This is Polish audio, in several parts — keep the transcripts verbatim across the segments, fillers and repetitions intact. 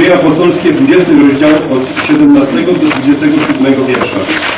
Dzieje apostolskie, dwudziesty rozdział od siedemnastego do dwudziestego siódmego wiersza.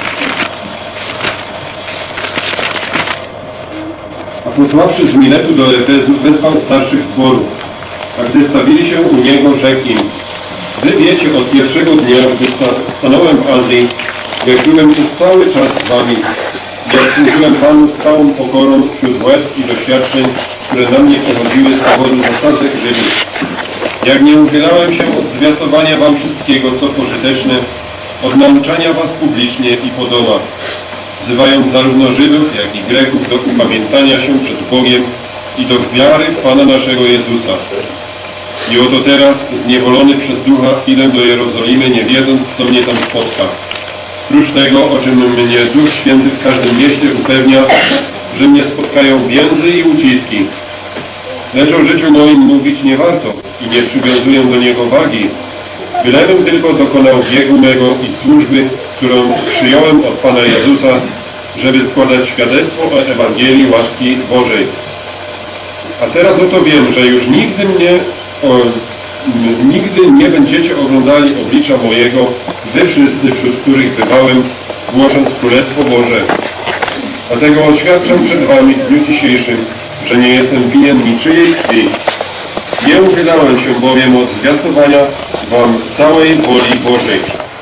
A posławszy z Miletu do Efezu, wezwał starszych zborów. A gdy stawili się u niego, rzekł im: wy wiecie od pierwszego dnia, gdy stanąłem w Azji, jak byłem przez cały czas z wami, jak służyłem Panu z całą pokorą wśród łez i doświadczeń, które na mnie przechodziły z powodu zasadzek Żydów. Jak nie uchylałem się od zwiastowania wam wszystkiego, co pożyteczne, od nauczania was publicznie i po domach, wzywając zarówno Żydów, jak i Greków do upamiętania się przed Bogiem i do wiary w Pana naszego Jezusa. I oto teraz, zniewolony przez Ducha, idę do Jerozolimy, nie wiedząc, co mnie tam spotka. Prócz tego, o czym mnie Duch Święty w każdym mieście upewnia, że mnie spotkają więzy i uciski. Lecz o życiu moim mówić nie warto i nie przywiązuję do niego wagi, bylebym tylko dokonał biegu mego i służby, którą przyjąłem od Pana Jezusa, żeby składać świadectwo o Ewangelii łaski Bożej. A teraz oto wiem, że już nigdy mnie o, nigdy nie będziecie oglądali oblicza mojego, wy wszyscy, wśród których bywałem, głosząc Królestwo Boże. Dlatego oświadczam przed wami w dniu dzisiejszym, że nie jestem winien niczyjej krwi. Nie uchylałem się bowiem od zwiastowania wam całej woli Bożej.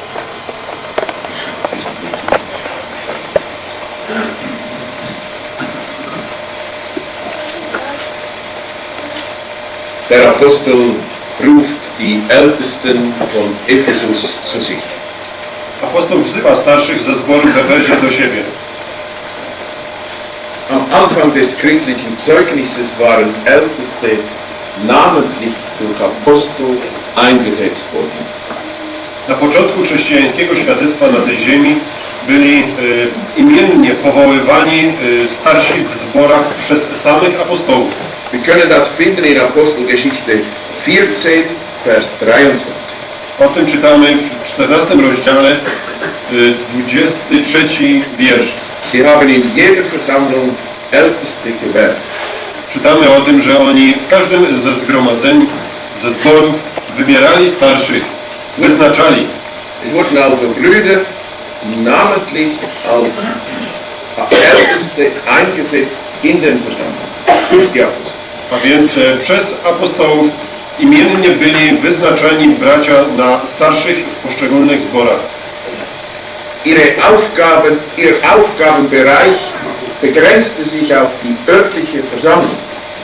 Der Apostel ruft die Ältesten von Ephesus zu sich. Apostoł wzywa starszych ze zboru w Efezie do siebie. Am Anfang des christlichen Zeugnisses waren Älteste namentlich durch Apostel eingesetzt worden. Na początku chrześcijańskiego świadectwa na tej ziemi byli e, imiennie powoływani e, starsi w zborach przez samych apostołów. Wir können das finden in Apostelgeschichte vierzehn, Vers dreiundzwanzig. O tym czytamy w czternastym rozdziale, dwudziesty trzeci wiersz. Sie haben in jeder Versammlung Älteste gewählt. Czytamy o tym, że oni w każdym ze zgromadzeń, ze zborów wybierali starszych, wyznaczali. Es wurden also Brüder namentlich als Älteste eingesetzt in den Versammlungen durch die Apostel. A więc przez apostołów imiennie byli wyznaczani bracia na starszych w poszczególnych zborach. Ihre Aufgaben, ihr Aufgabenbereich begrenzte sich auf die örtliche Versammlung.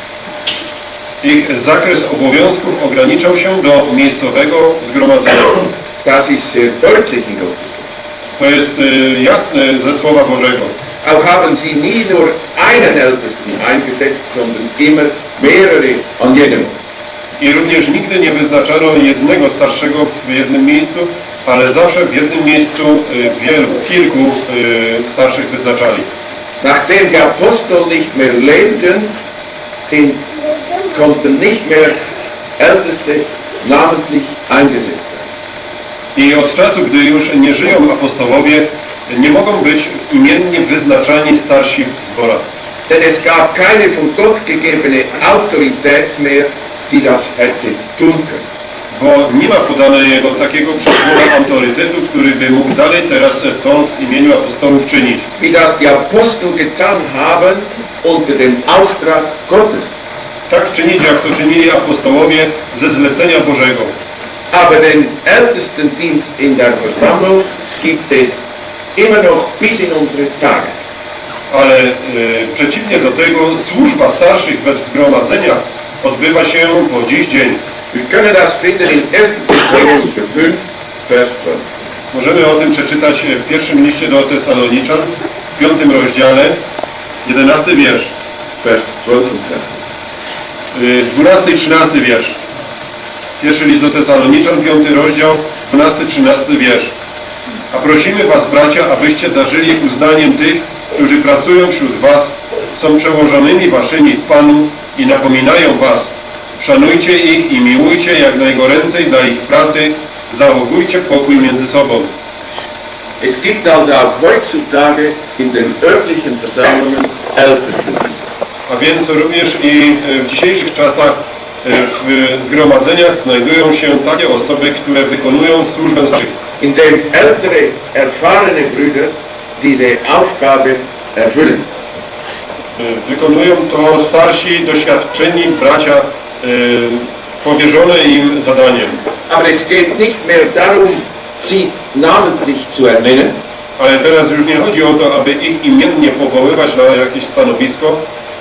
Ich zakres obowiązków ograniczał się do miejscowego zgromadzenia. Das ist sehr deutlich in Gottes Wort. To jest y, jasne ze Słowa Bożego. Auch haben sie nie nur einen Ältesten eingesetzt, sondern immer mehrere an jedem Ort. I również nigdy nie wyznaczano jednego starszego w jednym miejscu, ale zawsze w jednym miejscu y, wielu, kilku y, starszych wyznaczali. Nachdem die Apostel nicht mehr lebten, sind, konnten nicht mehr Älteste namentlich eingesetzt werden. I od czasu, gdy już nie żyją apostołowie, nie mogą być imiennie wyznaczani starsi w zborach. Denn es gab keine von Gott gegebene Autorität mehr, die das hätte tun können. Bo nie ma podanego takiego przez Boga autorytetu, który by mógł dalej teraz to w imieniu apostołów czynić. Wie das die Apostel getan haben unter dem Auftrag Gottes. Tak czynić, jak to czynili apostołowie ze zlecenia Bożego. Aber den Ältestendienst in der Versammlung gibt es immer noch bis in unsere Tage. Ale e, przeciwnie do tego, służba starszych we zgromadzeniach odbywa się po dziś dzień. Wir können das finden in ersten Thessalonicher fünf, Vers zwölf. Możemy o tym przeczytać w pierwszym liście do Tesaloniczan, w piątym rozdziale, jedenasty wiersz. Vers zwölf und dreizehn. dwunasty i trzynasty wiersz. Pierwszy list do Tesaloniczan, piąty rozdział, dwunasty i trzynasty wiersz. A prosimy was, bracia, abyście darzyli uznaniem tych, którzy pracują wśród was, są przełożonymi waszymi w Panu i napominają was. Szanujcie ich i miłujcie jak najgoręcej dla ich pracy, zachowujcie pokój między sobą. Es gibt also auch heutzutage in den örtlichen Versammlungen Ältestendienst. A więc również i w dzisiejszych czasach w zgromadzeniach znajdują się takie osoby, które wykonują służbę starszych. Indem ältere, erfahrene Brüder diese Aufgabe erfüllen. Wykonują to starsi, doświadczeni bracia powierzone im zadaniem. Aber es geht nicht mehr darum, sie namentlich zu ernennen. Ale teraz już nie chodzi o to, aby ich imiennie powoływać na jakieś stanowisko,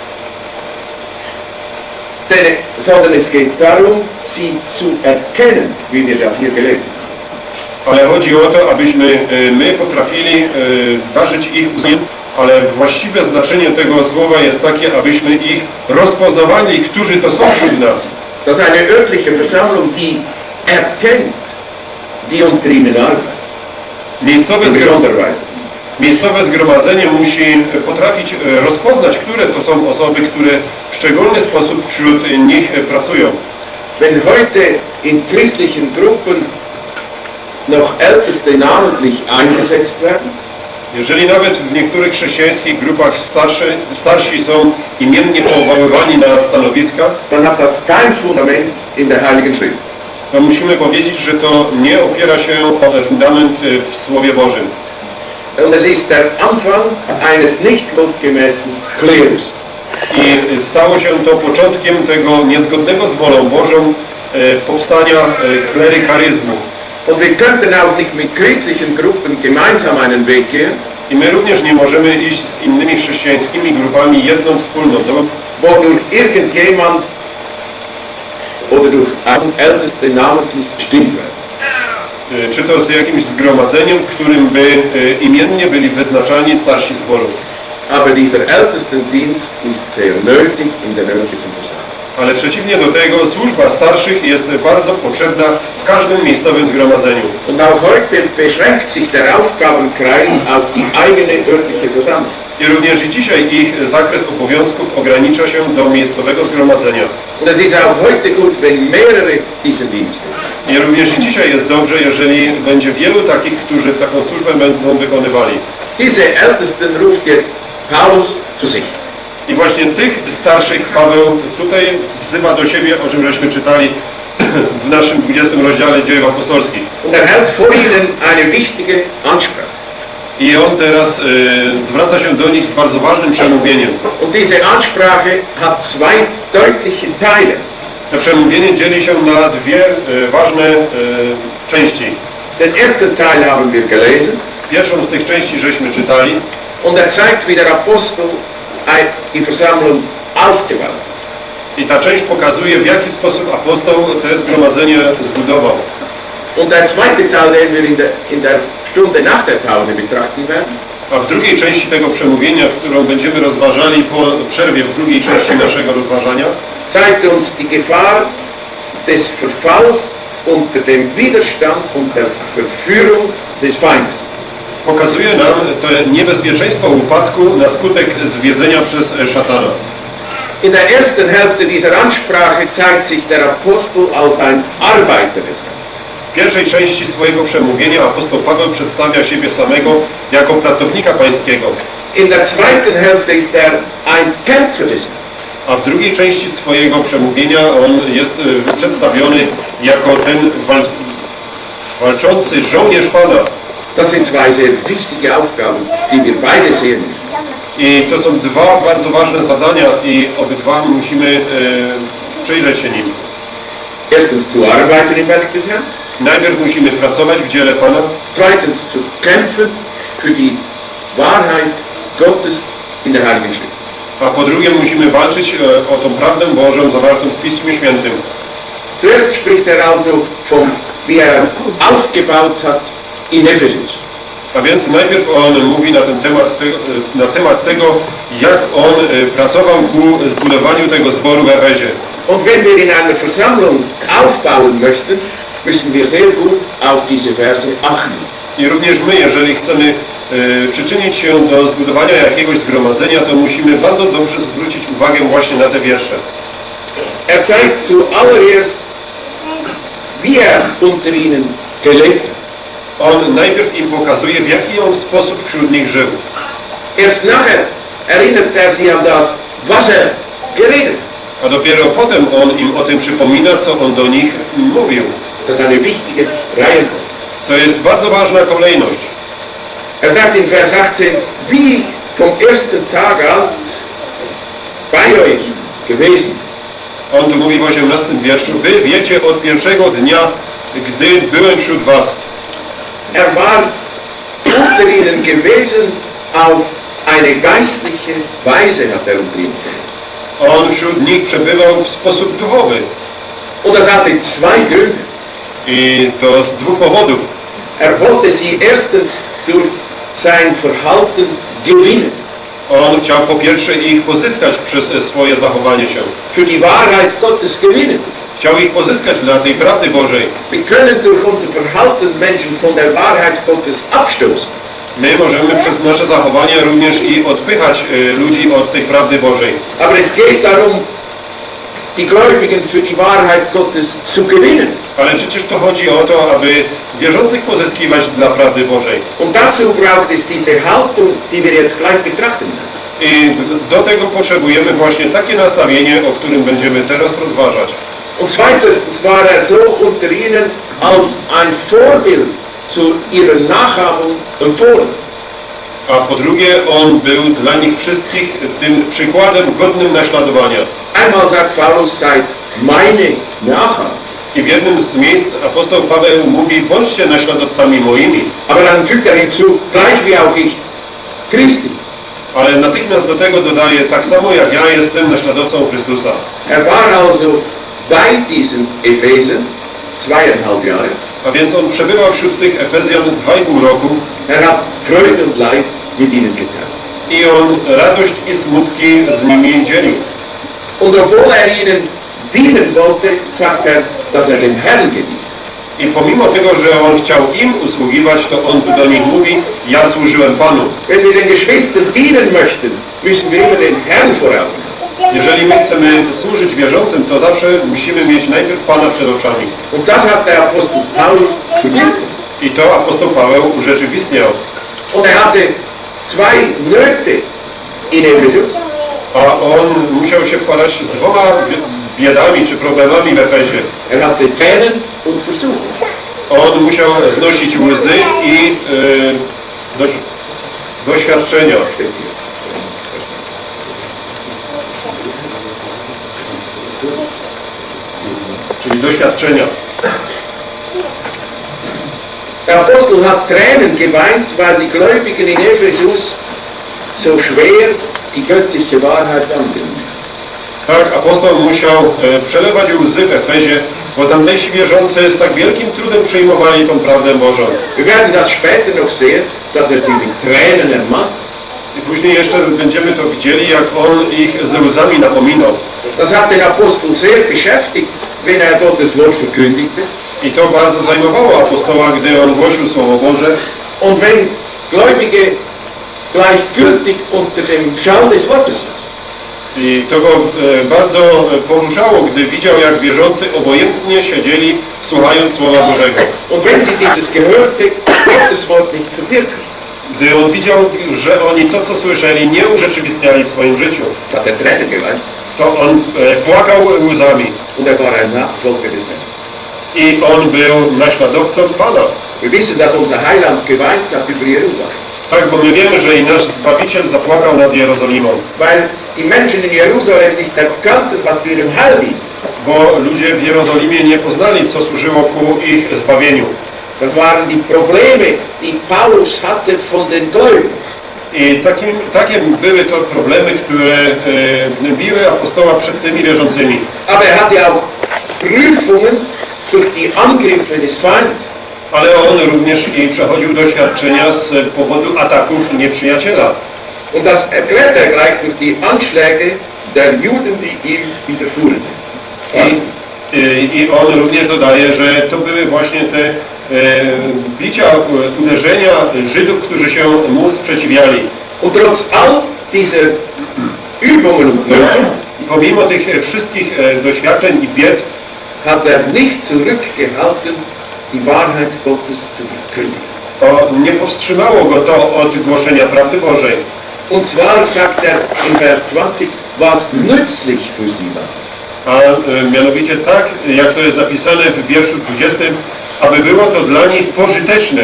Denn, sondern es geht darum, sie zu erkennen, wie wir das hier gelesen haben. ale chodzi o to, abyśmy my potrafili ważyć ich uznaniem, ale właściwe znaczenie tego słowa jest takie, abyśmy ich rozpoznawali, którzy to są wśród nas. Das ist eine örtliche Versammlung, die erkennt die unter ihnen arbeiten. Miejscowe, In zgrom besonderer Weise. miejscowe zgromadzenie musi potrafić rozpoznać, które to są osoby, które w szczególny sposób wśród nich pracują. Wenn heute in christlichen Gruppen noch Älteste namentlich eingesetzt werden, Jeżeli nawet w niektórych chrześcijańskich grupach starszy, starsi są imiennie powoływani na stanowiska, dann hat das kein Fundament in der Heiligen Schrift. to musimy powiedzieć, że to nie opiera się o fundament w Słowie Bożym. Und es ist der Anfang eines nicht gottgemäßen Klerus. I stało się to początkiem tego niezgodnego z wolą Bożą e, powstania e, klerykaryzmu. Und wir könnten auch nicht mit christlichen Gruppen gemeinsam einen Weg gehen, I my również nie możemy iść z innymi chrześcijańskimi grupami jedną wspólnotą, wo durch irgendjemand oder durch einen Älteste namentlich bestimmt werden. e, czy to z jakimś zgromadzeniem, w którym by e, imiennie byli wyznaczani starsi zboru. Aber dieser Ältestendienst ist sehr nötig in der örtlichen Versammlung. Ale przeciwnie do tego, służba starszych jest bardzo potrzebna w każdym miejscowym zgromadzeniu. Und auch heute beschränkt sich der Aufgabenkreis auf die eigene örtliche Versammlung. I również i dzisiaj ich zakres obowiązków ogranicza się do miejscowego zgromadzenia. Und es ist auch heute gut, wenn mehrere diesen Dienst tun. I również i dzisiaj jest dobrze, jeżeli będzie wielu takich, którzy taką służbę będą wykonywali. Diese Ältesten ruft jetzt Paulus zu sich. I właśnie tych starszych Paweł tutaj wzywa do siebie, o czym żeśmy czytali w naszym dwudziestym rozdziale Dziejów Apostolskich. Und er hält vor ihnen eine wichtige Ansprache. I on teraz y, zwraca się do nich z bardzo ważnym przemówieniem. Und diese Ansprache hat zwei deutliche Teile. To przemówienie dzieli się na dwie y, ważne y, części. Den ersten Teil haben wir gelesen. Pierwszą z tych części żeśmy czytali. Und er zeigt, wie der Apostel die Versammlung aufgebaut hat. I ta część pokazuje, w jaki sposób apostoł to zgromadzenie zbudował. Und der zweite Teil, den wir in der, in der Stunde nach der Pause betrachten werden, A w drugiej części tego przemówienia, którą będziemy rozważali po przerwie w drugiej części naszego rozważania, zeigt uns die Gefahr des Verfalls unter dem Widerstand und der Verführung des Feindes. pokazuje nam to niebezpieczeństwo upadku na skutek zwiedzenia przez szatana. In der ersten Hälfte dieser Ansprache zeigt sich der Apostel als ein Arbeiter des Herrn. W pierwszej części swojego przemówienia apostoł Paweł przedstawia siebie samego jako pracownika pańskiego, In der zweiten Hälfte ist er ein Kämpfer des Herrn. a w drugiej części swojego przemówienia on jest e, przedstawiony jako ten wal walczący żołnierz Pana. Das sind zwei sehr wichtige Aufgaben, die wir beide sehen müssen. I to są dwa bardzo ważne zadania i obydwa musimy e, przyjrzeć się nim. Erstens zu arbeiten im Werk des Herrn. Najpierw musimy pracować w dziele Pana, Zweitens zu kämpfen für die Wahrheit Gottes in der Heiligen Schrift. a po drugie musimy walczyć e, o tą prawdę Bożą zawartą w Pismie Świętym. Zuerst spricht er also von, wie er aufgebaut hat in Ephesus. A więc najpierw on mówi na ten temat, te, na temat tego, jak on e, pracował ku zbudowaniu tego zboru w Efezie. Und wenn wir in einer Versammlung aufbauen möchten, müssen wir sehr gut auf diese Verse achten. I również my, jeżeli chcemy e, przyczynić się do zbudowania jakiegoś zgromadzenia, to musimy bardzo dobrze zwrócić uwagę właśnie na te wiersze. Er zeigt zuallererst, wie er unter ihnen gelebt hat. On najpierw im pokazuje, w jaki on sposób wśród nich żył. Erst nachher erinnert er sie an das, was er geredet hat. A dopiero potem on im o tym przypomina, co on do nich mówił. Das ist eine wichtige Reihenfolge. To jest bardzo ważna kolejność. Er sagt in Vers achtzehn, wie vom ersten Tag an bei euch gewesen. On tu mówi w osiemnastym wierszu, wy wiecie od pierwszego dnia, gdy byłem wśród was. Er war unter ihnen gewesen auf eine geistliche Weise, hat er unter ihnen gesagt. On wśród nich przebywał w sposób duchowy. Und das hatte zwei Gründe. I to z dwóch powodów. Er wollte sie erstens durch sein Verhalten gewinnen. On chciał po pierwsze ich pozyskać przez swoje zachowanie się. Für die Wahrheit Gottes gewinnen. Chciał ich pozyskać dla tej prawdy Bożej. Wir können durch unser Verhalten Menschen von der Wahrheit Gottes abstoßen. My możemy przez nasze zachowanie również i odpychać y, ludzi od tej prawdy Bożej. Aber es geht darum, die Gläubigen für die Wahrheit Gottes zu gewinnen. Ale przecież to chodzi o to, aby wierzących pozyskiwać dla prawdy Bożej. Und dazu braucht es diese Haltung, die wir jetzt gleich betrachten. I do tego potrzebujemy właśnie takie nastawienie, o którym będziemy teraz rozważać. Und zweitens war er so unter ihnen als ein Vorbild zu ihrer Nachahmung empfohlen. A po drugie, on był dla nich wszystkich tym przykładem godnym naśladowania. Einmal sagt Paulus, seid meine Nachahmer. I w jednym z miejsc apostoł Paweł mówi, bądźcie naśladowcami moimi. Aber dann fügt er hinzu, gleich wie auch ich Christi. Ale natychmiast do tego dodaje, tak samo jak ja jestem naśladowcą Chrystusa. Er war also bei diesen Ephesern zweieinhalb Jahre. A więc on przebywał wśród tych Efezjan dwa i pół roku. Er hat Freude und Leid mit ihnen geteilt. I on radość i smutki z nimi dzielił. Und obwohl er ihnen dienen wollte, sagt er, dass er dem Herrn gedient. I pomimo tego, że on chciał im usługiwać, to on tu do nich mówi, ja służyłem Panu. Wenn wir den Geschwistern dienen möchten, müssen wir immer den Herrn vor Augen haben. Jeżeli my chcemy służyć wierzącym, to zawsze musimy mieć najpierw Pana przed oczami. Und das hat der Apostel Paulus gewirkt. I to apostoł Paweł urzeczywistniał. Und er hatte zwei Nöte in Ephesus. A on musiał się wpadać z dwoma biedami czy problemami w Efezie. Er hatte Tränen und Versuchung. On musiał znosić łzy i yy, doś, doświadczenia. Czyli doświadczenia. Der Apostel hat Tränen geweint, weil die Gläubigen in Ephesus so schwer die göttliche Wahrheit annehmen. Tak, apostoł musiał e, przelewać łzy w Efezie, bo tamtejsi wierzący z tak wielkim trudem przyjmowali tą prawdę Bożą. Wir werden das später noch sehen, dass er sie mit Tränen ermahnt. I później jeszcze będziemy to widzieli, jak on ich z łzami napominał. Das hat den Apostel sehr beschäftigt, wenn er Gottes Wort verkündigte. I to bardzo zajmowało apostoła, gdy on głosił Słowo Boże. Und wenn Gläubige gleichgültig unter dem Schall des Wortes sind. I to go e, bardzo poruszało, gdy widział, jak wierzący obojętnie siedzieli, słuchając Słowa Bożego. Und wenn sie dieses gehörte Gottes Wort nicht verwirklicht. Gdy on widział, że oni to, co słyszeli, nie urzeczywistniali w swoim życiu, Hat er Tränen geweint. to on e, płakał łzami. Und er war ein Nachfolger des Herrn. I on był naśladowcą Pana. Wir wissen, dass unser Heiland geweint hat über Jerusalem. Tak, bo my wiemy, że i nasz Zbawiciel zapłakał nad Jerozolimą. Weil die Menschen in Jerusalem nicht erkannten, was zu ihrem Heil dient. Bo ludzie w Jerozolimie nie poznali, co służyło ku ich zbawieniu. Das waren die Probleme, die Paulus hatte von den Gläubigen. I takim, takie były to problemy, które e, biły apostoła przed tymi wierzącymi. Aber er hatte auch Prüfungen durch die Angriffe des Feindes. Ale on również i przechodził doświadczenia z powodu ataków nieprzyjaciela. Und das erklärt er gleich durch die Anschläge der Juden, die ihm widerfuhren. I, i, I on również dodaje, że to były właśnie te e, bicia, uderzenia Żydów, którzy się mu sprzeciwiali. Und trotz all dieser Übungen und Nöte Pomimo tych wszystkich e, doświadczeń i bied, hat er nicht zurückgehalten, die Wahrheit Gottes zu verkündigen. to nie powstrzymało go to od głoszenia prawdy Bożej. Und zwar sagt er in Vers zwanzig, was nützlich für sie war. A e, mianowicie tak, jak to jest napisane w wierszu dwudziestym, aby było to dla nich pożyteczne.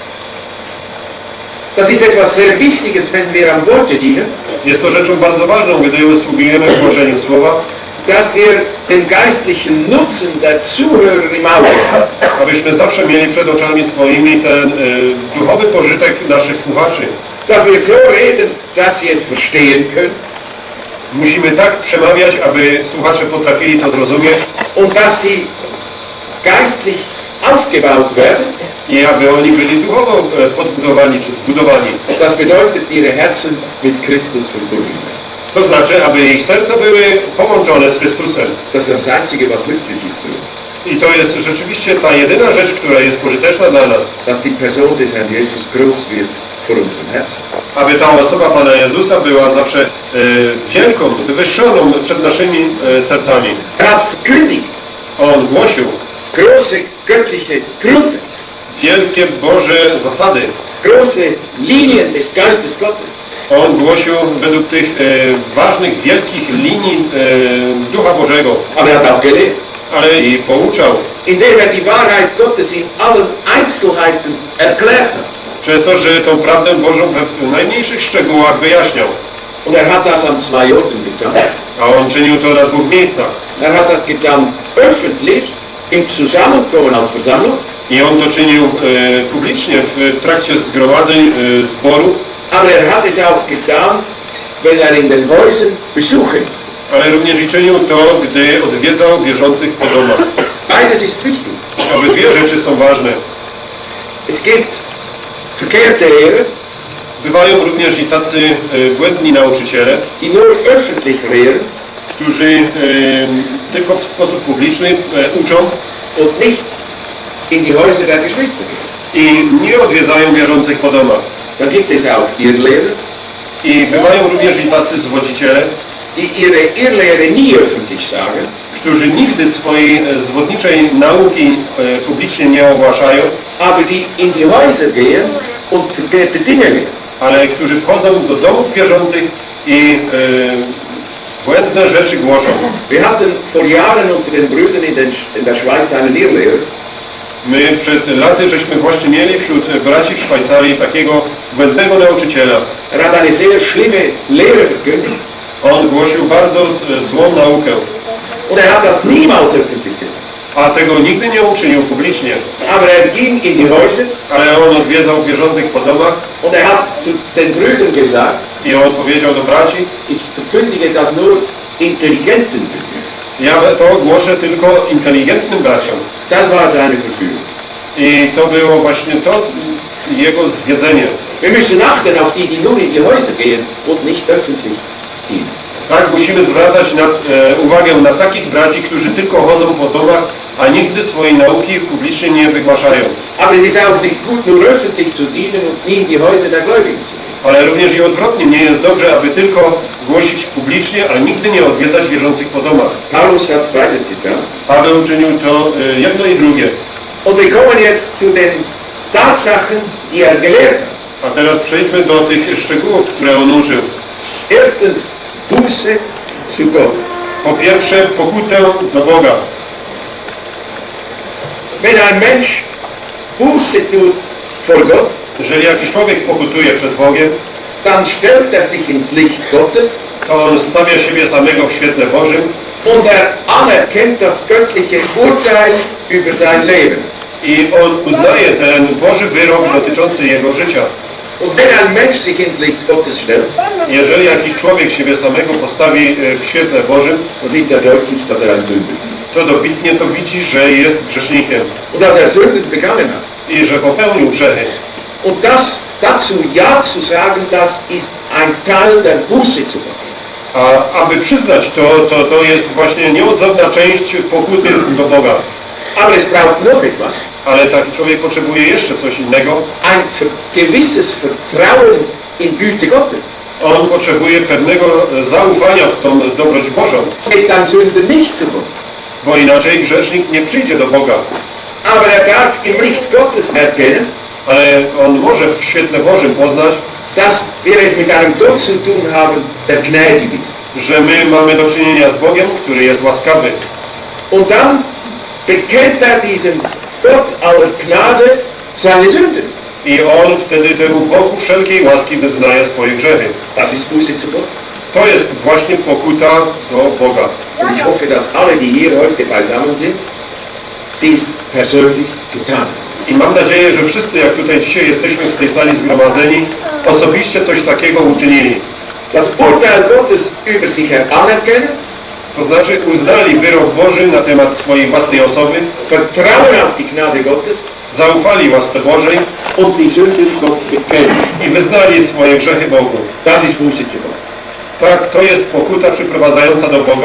Das ist etwas sehr Wichtiges, wenn wir am Worte dienen, Jest to rzeczą bardzo ważną, gdy usługujemy w głoszeniu słowa, dass wir den geistlichen Nutzen der Zuhörer im Auge haben. abyśmy zawsze mieli przed oczami swoimi ten e, duchowy pożytek naszych słuchaczy. Dass wir so reden, dass sie es verstehen können Musimy tak przemawiać, aby słuchacze potrafili to zrozumieć und dass sie geistlich aufgebaut werden. i aby oni byli duchowo e, podbudowani czy zbudowani. Das bedeutet, ihre Herzen mit Christus verbunden. To znaczy, aby ich serca były połączone z Chrystusem. Das ist das Einzige, was nützlich ist für uns. I to jest rzeczywiście ta jedyna rzecz, która jest pożyteczna dla nas. Dass die Person des Herrn Jesus groß wird vor unserem Herzen. Aby ta osoba Pana Jezusa była zawsze e, wielką, wywyższoną przed naszymi e, sercami. Er hat verkündigt On głosił große göttliche Grundsätze, wielkie Boże zasady. große Linien des Geistes Gottes. On głosił według tych e, ważnych, wielkich linii e, Ducha Bożego, Aber er hat auch gelehrt, ale i pouczał. indem er die Wahrheit Gottes in allen Einzelheiten erklärt hat. Przez to, że tą prawdę Bożą we najmniejszych szczegółach wyjaśniał. Und er hat das an zwei Orten getan. A on czynił to na dwóch miejscach. Er hat das getan öffentlich, im Zusammenkommen als Versammlung, I on to czynił e, publicznie w trakcie zgromadzeń e, zboru, aber er hat es auch getan, wenn er in den Häusern Besuche. ale również i czynił to, gdy odwiedzał wierzących po domach. Beides ist wichtig. Obydwie rzeczy są ważne. Es gibt verkehrte Lehrer, Bywają również i tacy e, błędni nauczyciele, die nur öffentlich lehren którzy e, tylko w sposób publiczny e, uczą und nicht in die Häuser der Geschwister gehen. i nie odwiedzają wierzących po domach. Dann gibt es auch Irrlehrer, I bywają również i tacy zwodziciele, die ihre Irrlehre nie öffentlich sagen, którzy nigdy swojej e, zwodniczej nauki e, publicznie nie ogłaszają, aber die in die Häuser gehen und verkehrte Dinge lehren. ale którzy wchodzą do domów wierzących i e, błędne rzeczy głoszą. Wir hatten vor Jahren unter den Brüdern in, den, in der Schweiz einen Irrlehrer, My przed laty żeśmy właśnie mieli wśród braci w Szwajcarii takiego błędnego nauczyciela. er hat eine sehr schlimme Lehre verkündigt On głosił bardzo e, złą naukę, und er hat das niemals öffentlich getan. a tego nigdy nie uczynił publicznie. Aber er ging in die Häuser Ale on odwiedzał wierzących po domach und er hat zu den Brüdern gesagt, i on powiedział do braci: ich verkündige das nur intelligenten Brüdern. ja to głoszę tylko inteligentnym braciom. Das war seine Verführung. I to było właśnie to jego zwiedzenie. Wir müssen achten auf die, die nur in die Häuser gehen und nicht öffentlich dienen. Tak, musimy zwracać na, e, uwagę na takich braci, którzy tylko chodzą po domach, a nigdy swojej nauki publicznie nie wygłaszają. Aber es ist auch nicht gut, nur öffentlich zu dienen und nie in die Häuser der Gläubigen zu gehen. Ale również i odwrotnie, nie jest dobrze, aby tylko głosić publicznie, a nigdy nie odwiedzać wierzących po domach. Paulus hat beides getan. Paweł uczynił to e, jedno i drugie. Und wir kommen jetzt zu den Tatsachen, die er gelehrt hat. A teraz przejdźmy do tych szczegółów, które on uczył. Erstens, Buße zu Gott. Po pierwsze, pokutę do Boga. Wenn ein Mensch Buße tut vor Gott, Jeżeli jakiś człowiek pokutuje przed Bogiem, dann stellt er sich ins Licht Gottes to on stawia siebie samego w świetle Bożym und er anerkennt das göttliche Urteil über sein Leben. i on uznaje ten Boży wyrok dotyczący jego życia. Und wenn ein Mensch sich ins Licht Gottes stellt, Jeżeli jakiś człowiek siebie samego postawi e, w świetle Bożym, dann sieht er deutlich, dass er ein Sünder ist. to dobitnie to widzi, że jest grzesznikiem Und dass er Sünden begangen hat. i że popełnił grzechy. Und das, dazu Ja zu sagen, das ist ein Teil der Buße zu machen. A aby przyznać to, to, to jest właśnie nieodzowna część pokuty do Boga. Aber es braucht noch etwas. Ale taki człowiek potrzebuje jeszcze coś innego. Ein ver gewisses Vertrauen in Güte Gottes. On potrzebuje pewnego zaufania w tą dobroć Bożą, Geht ein Sünder nicht zu Gott. bo inaczej grzesznik nie przyjdzie do Boga. Aber er darf im Licht Gottes erkennen, Ale on może w świetle Bożym poznać, dass wir es mit einem Gott zu tun haben, der gnädig ist. Że my mamy do czynienia z Bogiem, który jest łaskawy. Und dann bekennt er diesem Gott aller Gnade seine Sünden. I on wtedy temu Bogu wszelkiej łaski wyznaje swoje grzechy. Das ist Buße zu Gott. To jest właśnie pokuta do Boga. Und ich hoffe, dass alle, die hier heute beisammen sind, dies persönlich getan haben. I mam nadzieję, że wszyscy, jak tutaj dzisiaj jesteśmy w tej sali zgromadzeni, osobiście coś takiego uczynili. Das Urteil Gottes über sich anerkennen, To znaczy uznali wyrok Boży na temat swojej własnej osoby, vertrauen auf die Gnade Gottes zaufali łasce Bożej und die Sünden Gott bekennen. i wyznali swoje grzechy Bogu. Das ist Buße zu Gott. Tak, to jest pokuta przyprowadzająca do Boga.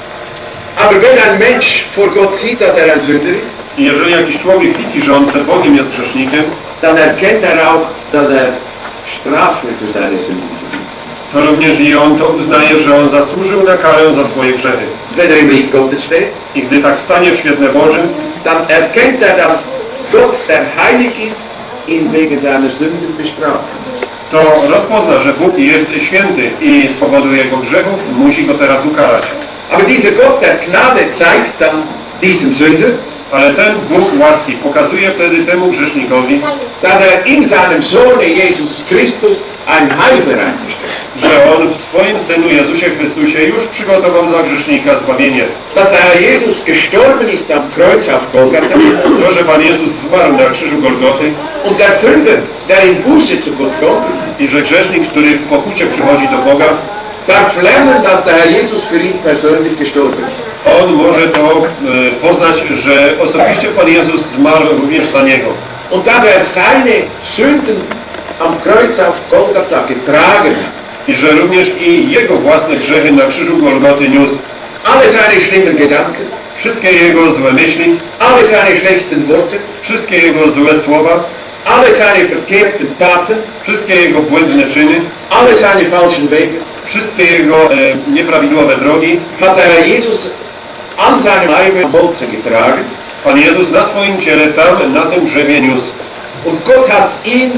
Aber wenn ein Mensch vor Gott sieht, dass er ein Sünder ist, I jeżeli jakiś człowiek widzi, że on przed Bogiem jest grzesznikiem, dann erkennt er auch, dass er Strafe für seine Sünden verdient. to również i on to uznaje, że on zasłużył na karę za swoje grzechy. Wenn er im Licht Gottes steht, I gdy tak stanie w świetle Bożym, dann erkennt er, dass Gott, der heilig ist, ihn wegen seiner Sünden bestraft. to rozpozna, że Bóg jest święty i z powodu jego grzechów musi go teraz ukarać. Aber dieser Gott der Gnade zeigt dann diesem Sünder, Ale ten Bóg łaski pokazuje wtedy temu grzesznikowi, dass er in seinem Sohne Jesus Christus ein Heil bereitgestellt hat. że on w swoim Synu Jezusie Chrystusie już przygotował dla grzesznika zbawienie. Dass der Herr Jesus gestorben ist am Kreuz auf Golgatha To, że Pan Jezus zmarł na krzyżu Golgoty und der Sünder, der in Buße zu Gott kommt, i że grzesznik, który w pokucie przychodzi do Boga, darf lernen, dass der Herr Jesus für ihn persönlich gestorben ist. on może to e, poznać, że osobiście Pan Jezus zmarł również za niego. Und dass er seine Sünden am Kreuz auf Golgatha getragen hat. I że również i jego własne grzechy na krzyżu Golgoty niósł. Alle seine schlimmen Gedanken, Wszystkie jego złe myśli, alle seine schlechten Worte, wszystkie jego złe słowa, alle seine verkehrten Taten, wszystkie jego błędne czyny, alle seine falschen Wege, wszystkie jego e, nieprawidłowe drogi, hat der Herr Jesus an seinem Leibe am Holze getragen. Pan Jezus na swoim ciele tam, na tym drzewie niósł. Und Gott hat ihn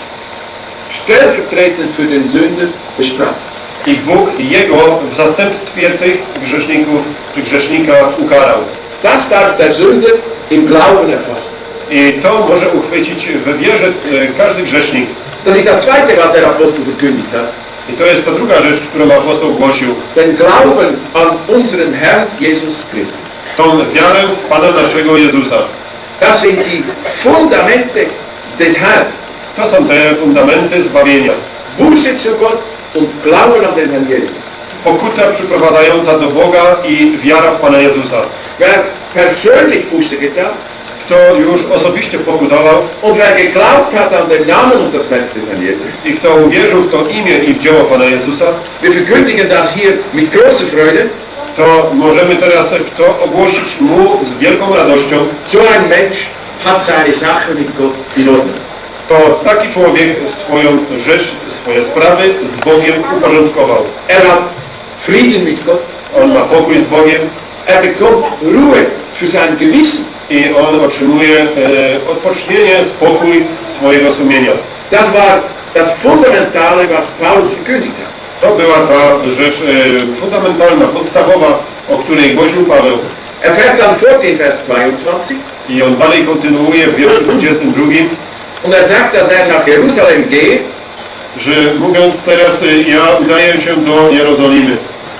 stellvertretend für den Sünder bestraft. I Bóg jego w zastępstwie tych grzeszników, czy grzesznika ukarał. Das darf der Sünder im Glauben erfassen. I to może uchwycić w wierze e, każdy grzesznik. Das ist das Zweite, was der Apostel verkündigt hat. I to jest ta druga rzecz, którą apostoł głosił. Den Glauben an unseren Herrn Jesus Christus. Tą wiarę w Pana naszego Jezusa. Das sind die Fundamente des Heils. To są te fundamenty zbawienia. Buße zu Gott und Glauben an den Herrn Jesus. Pokuta przyprowadzająca do Boga i wiara w Pana Jezusa. Wer persönlich Buße getan Kto już osobiście pokutował und wer geglaubt hat an den Namen und das Werk des Herrn Jesus. i kto uwierzył w to imię i w dzieło Pana Jezusa, Wir verkündigen das hier mit großer Freude. to możemy teraz to ogłosić Mu z wielką radością. So ein Mensch hat seine Sache mit Gott in Ordnung. To taki człowiek swoją rzecz, swoje sprawy z Bogiem uporządkował. Er hat Frieden mit Gott. On ma pokój z Bogiem Er bekommt Ruhe für sein Gewissen. i on otrzymuje e, odpocznienie, spokój swojego sumienia. Das war das Fundamentale, was Paulus verkündigt hat. To była ta rzecz e, fundamentalna, podstawowa, o której głosił Paweł. Er fährt dann fort in Vers zweiundzwanzig I on dalej kontynuuje w wierszu dwudziestym drugim, und er sagt, dass er nach Jerusalem gehe, że mówiąc teraz, e, ja udaję się do Jerozolimy.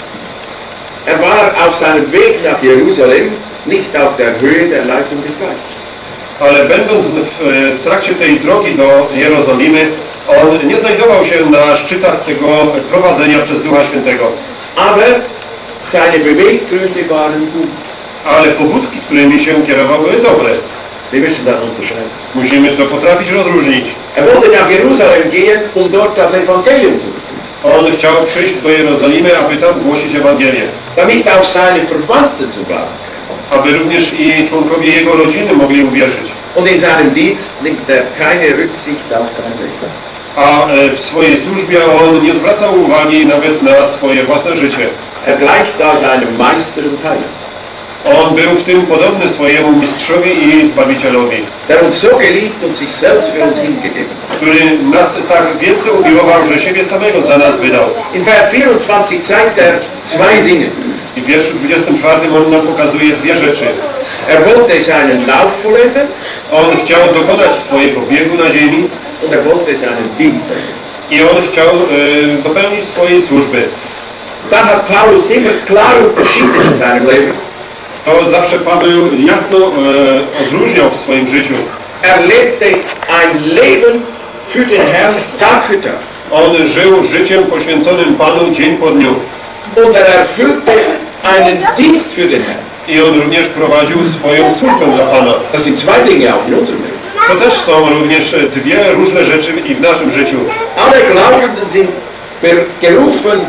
er war auf seinem Weg nach Jerusalem nicht auf der Höhe der Leitung des Geistes. Ale będąc w, w trakcie tej drogi do Jerozolimy, on nie znajdował się na szczytach tego prowadzenia przez Ducha Świętego. Aber seine Beweggründe waren gut. Ale pobudki, którymi się kierował, były dobre. Wir müssen das unterscheiden. Musimy to potrafić rozróżnić. Er wollte nach Jerusalem gehen, um dort das Evangelium zu verkündigen. On chciał przyjść do Jerozolimy, aby tam głosić Ewangelię. Damit auch seine Verwandten zu glauben. Aby również i członkowie jego rodziny mogli uwierzyć. Und in seinem Dienst nimmt er keine Rücksicht auf sein Leben. A w swojej służbie on nie zwracał uwagi nawet na swoje własne życie. Er gleicht da seinem Meister und Heiland. On był w tym podobny swojemu mistrzowi i Zbawicielowi, der uns so geliebt und sich selbst für uns hingegeben hat. który nas tak wielce umiłował, że siebie samego za nas wydał. In Vers vierundzwanzig zeigt er zwei Dinge. I w wierszu dwudziestym czwartym on nam pokazuje dwie rzeczy. Er wollte seinen Lauf vollenden On chciał dokonać swojego biegu na ziemi und er wollte seinen Dienst erfüllen. i on chciał e, dopełnić swojej służby. Das hat Paulus immer klar unterschieden in seinem Leben. To zawsze Paweł jasno e, odróżniał w swoim życiu. Er lebte ein Leben für den Herrn Tag für Tag. On żył życiem poświęconym Panu dzień po dniu. Und er erfüllte einen Dienst für den Herrn. I on również prowadził swoją służbę dla Pana. Das sind zwei Dinge auch in unserem Leben. To też są również dwie różne rzeczy i w naszym życiu. Alle Glaubenden sind gerufen,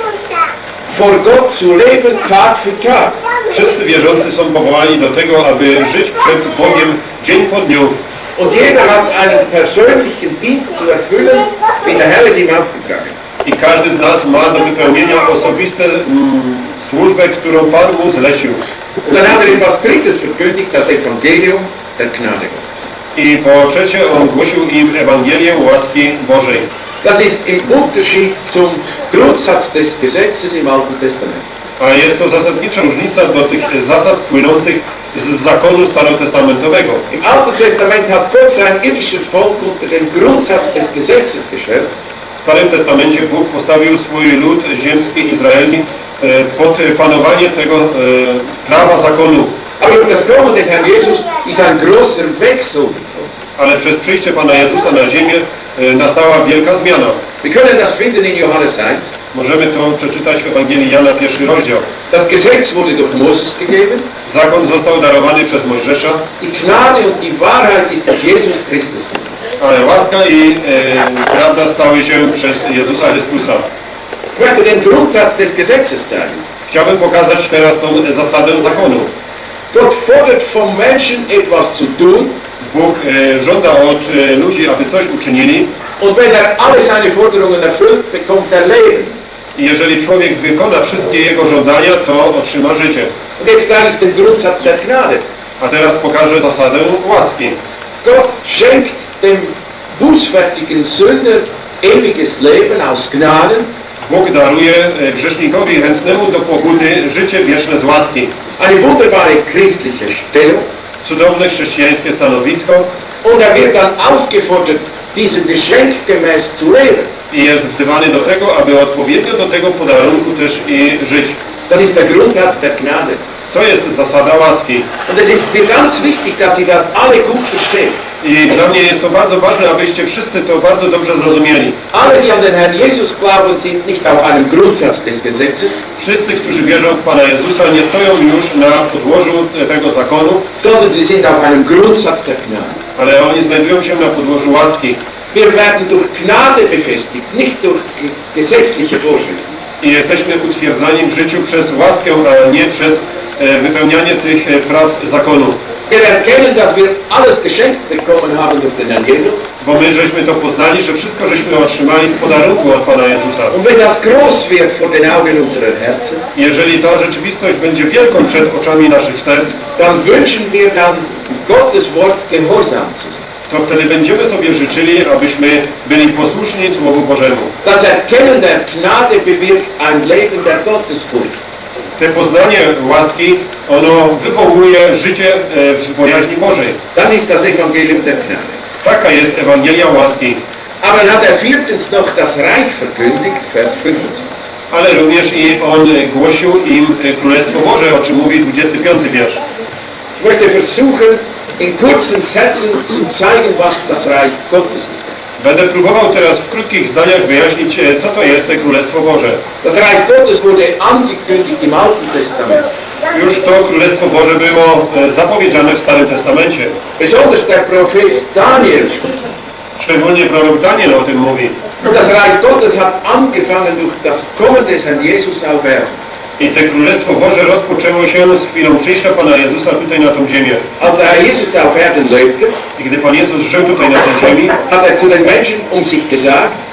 vor Gott zu leben Tag für Tag. Wszyscy wierzący są powołani do tego, aby żyć przed Bogiem dzień po dniu. Und jeder hat einen persönlichen Dienst zu erfüllen, wie der Herr es ihm aufgetragen hat. I każdy z nas ma do wypełnienia osobiste mm, służbę, którą Pan mu zlecił. Und dann hat er etwas Drittes verkündigt, das Evangelium der Gnade Gottes. I po trzecie on głosił im Ewangelię łaski Bożej. Das ist im Unterschied zum Grundsatz des Gesetzes im Alten Testament. A jest to zasadnicza różnica do tych zasad płynących z zakonu starotestamentowego. Im Alten Testament hat Gott sein irdisches Volk unter den Grundsatz des Gesetzes gestellt. W Starym Testamencie Bóg postawił swój lud ziemski, izraelski e, pod panowanie tego e, prawa zakonu. Aber durch das Kommen des Herrn Jesus ist ein großer Wechsel. Ale przez przyjście Pana Jezusa na ziemię e, nastała wielka zmiana. Wir können das finden in Johannes eins. Możemy to przeczytać w Ewangelii Jana, pierwszy rozdział. Das Gesetz wurde durch Moses gegeben. Zakon został darowany przez Mojżesza, Die Gnade und die Wahrheit ist durch Jesus Christus. ale łaska i e, prawda stały się przez Jezusa Chrystusa. Ich möchte den Grundsatz des Gesetzes zeigen. Chciałbym pokazać teraz tą zasadę zakonu. Gott fordert vom Menschen etwas zu tun. Bóg e, żąda od e, ludzi, aby coś uczynili. Und wenn er alle seine Forderungen erfüllt, bekommt er Leben. I jeżeli człowiek wykona wszystkie jego żądania, to otrzyma życie. Und jetzt zeige ich den Grundsatz der Gnade. A teraz pokażę zasadę łaski. Gott schenkt dem bußfertigen Sünder ewiges Leben aus Gnaden. Bóg daruje e, grzesznikowi chętnemu do pokuty życie wieczne z łaski. Eine wunderbare christliche Stellung. Cudowne chrześcijańskie stanowisko. Und er wird dann aufgefordert, diesem Geschenk gemäß zu leben. I jest wzywany do tego, aby odpowiednio do tego podarunku też i żyć. Das ist der Grundsatz der Gnade. To jest zasada łaski. Und es ist mir ganz wichtig, dass Sie das alle gut verstehen. I dla mnie jest to bardzo ważne, abyście wszyscy to bardzo dobrze zrozumieli. Alle, die an den Herrn Jesus glauben, sind nicht auf einem Grundsatz des Gesetzes, Wszyscy, którzy wierzą w Pana Jezusa, nie stoją już na podłożu tego zakonu, sondern sie sind auf einem Grundsatz der Gnade. ale oni znajdują się na podłożu łaski. Wir werden durch Gnade befestigt, nicht durch gesetzliche Vorschriften. I jesteśmy utwierdzani w życiu przez łaskę, a nie przez e, wypełnianie tych e, praw zakonu. Wir erkennen, dass wir alles geschenkt bekommen haben durch den Herrn Jesus. Bo my żeśmy to poznali, że wszystko żeśmy otrzymali w podarunku od Pana Jezusa. Und wenn das groß wird vor den Augen unserer Herzen, Jeżeli ta rzeczywistość będzie wielką przed oczami naszych serc, dann wünschen wir dann Gottes Wort gehorsam zu sein. to wtedy będziemy sobie życzyli, abyśmy byli posłuszni Słowu Bożemu. Das Erkennen der Gnade bewirkt ein Leben der Gottesfurcht. Te poznanie łaski, ono wywołuje życie e, w bojaźni Bożej. Das ist das Evangelium der Gnade. Taka jest Ewangelia łaski. Aber hat er viertens noch das Reich verkündigt, Vers fünfundzwanzig. Ale również i on głosił im Królestwo Boże, o czym mówi dwudziesty piąty wiersz. Ich möchte versuchen, in kurzen Sätzen zu zeigen, was das Reich Gottes ist. Będę próbował teraz w krótkich zdaniach wyjaśnić, co to jest to Królestwo Boże. Das Reich Gottes wurde angekündigt im Alten Testament. Już to Królestwo Boże było zapowiedziane w Starym Testamencie. Besonders der Prophet Daniel spricht. Szczególnie prorok Daniel o tym mówi. Und das Reich Gottes hat angefangen durch das Kommen des Herrn Jesus auf Erden. I to Królestwo Boże rozpoczęło się z chwilą przyjścia Pana Jezusa tutaj na tą ziemię. Als der Herr Jesus auf Erden lebte, I gdy Pan Jezus żył tutaj na tej ziemi, hat er zu den Menschen um sich gesagt,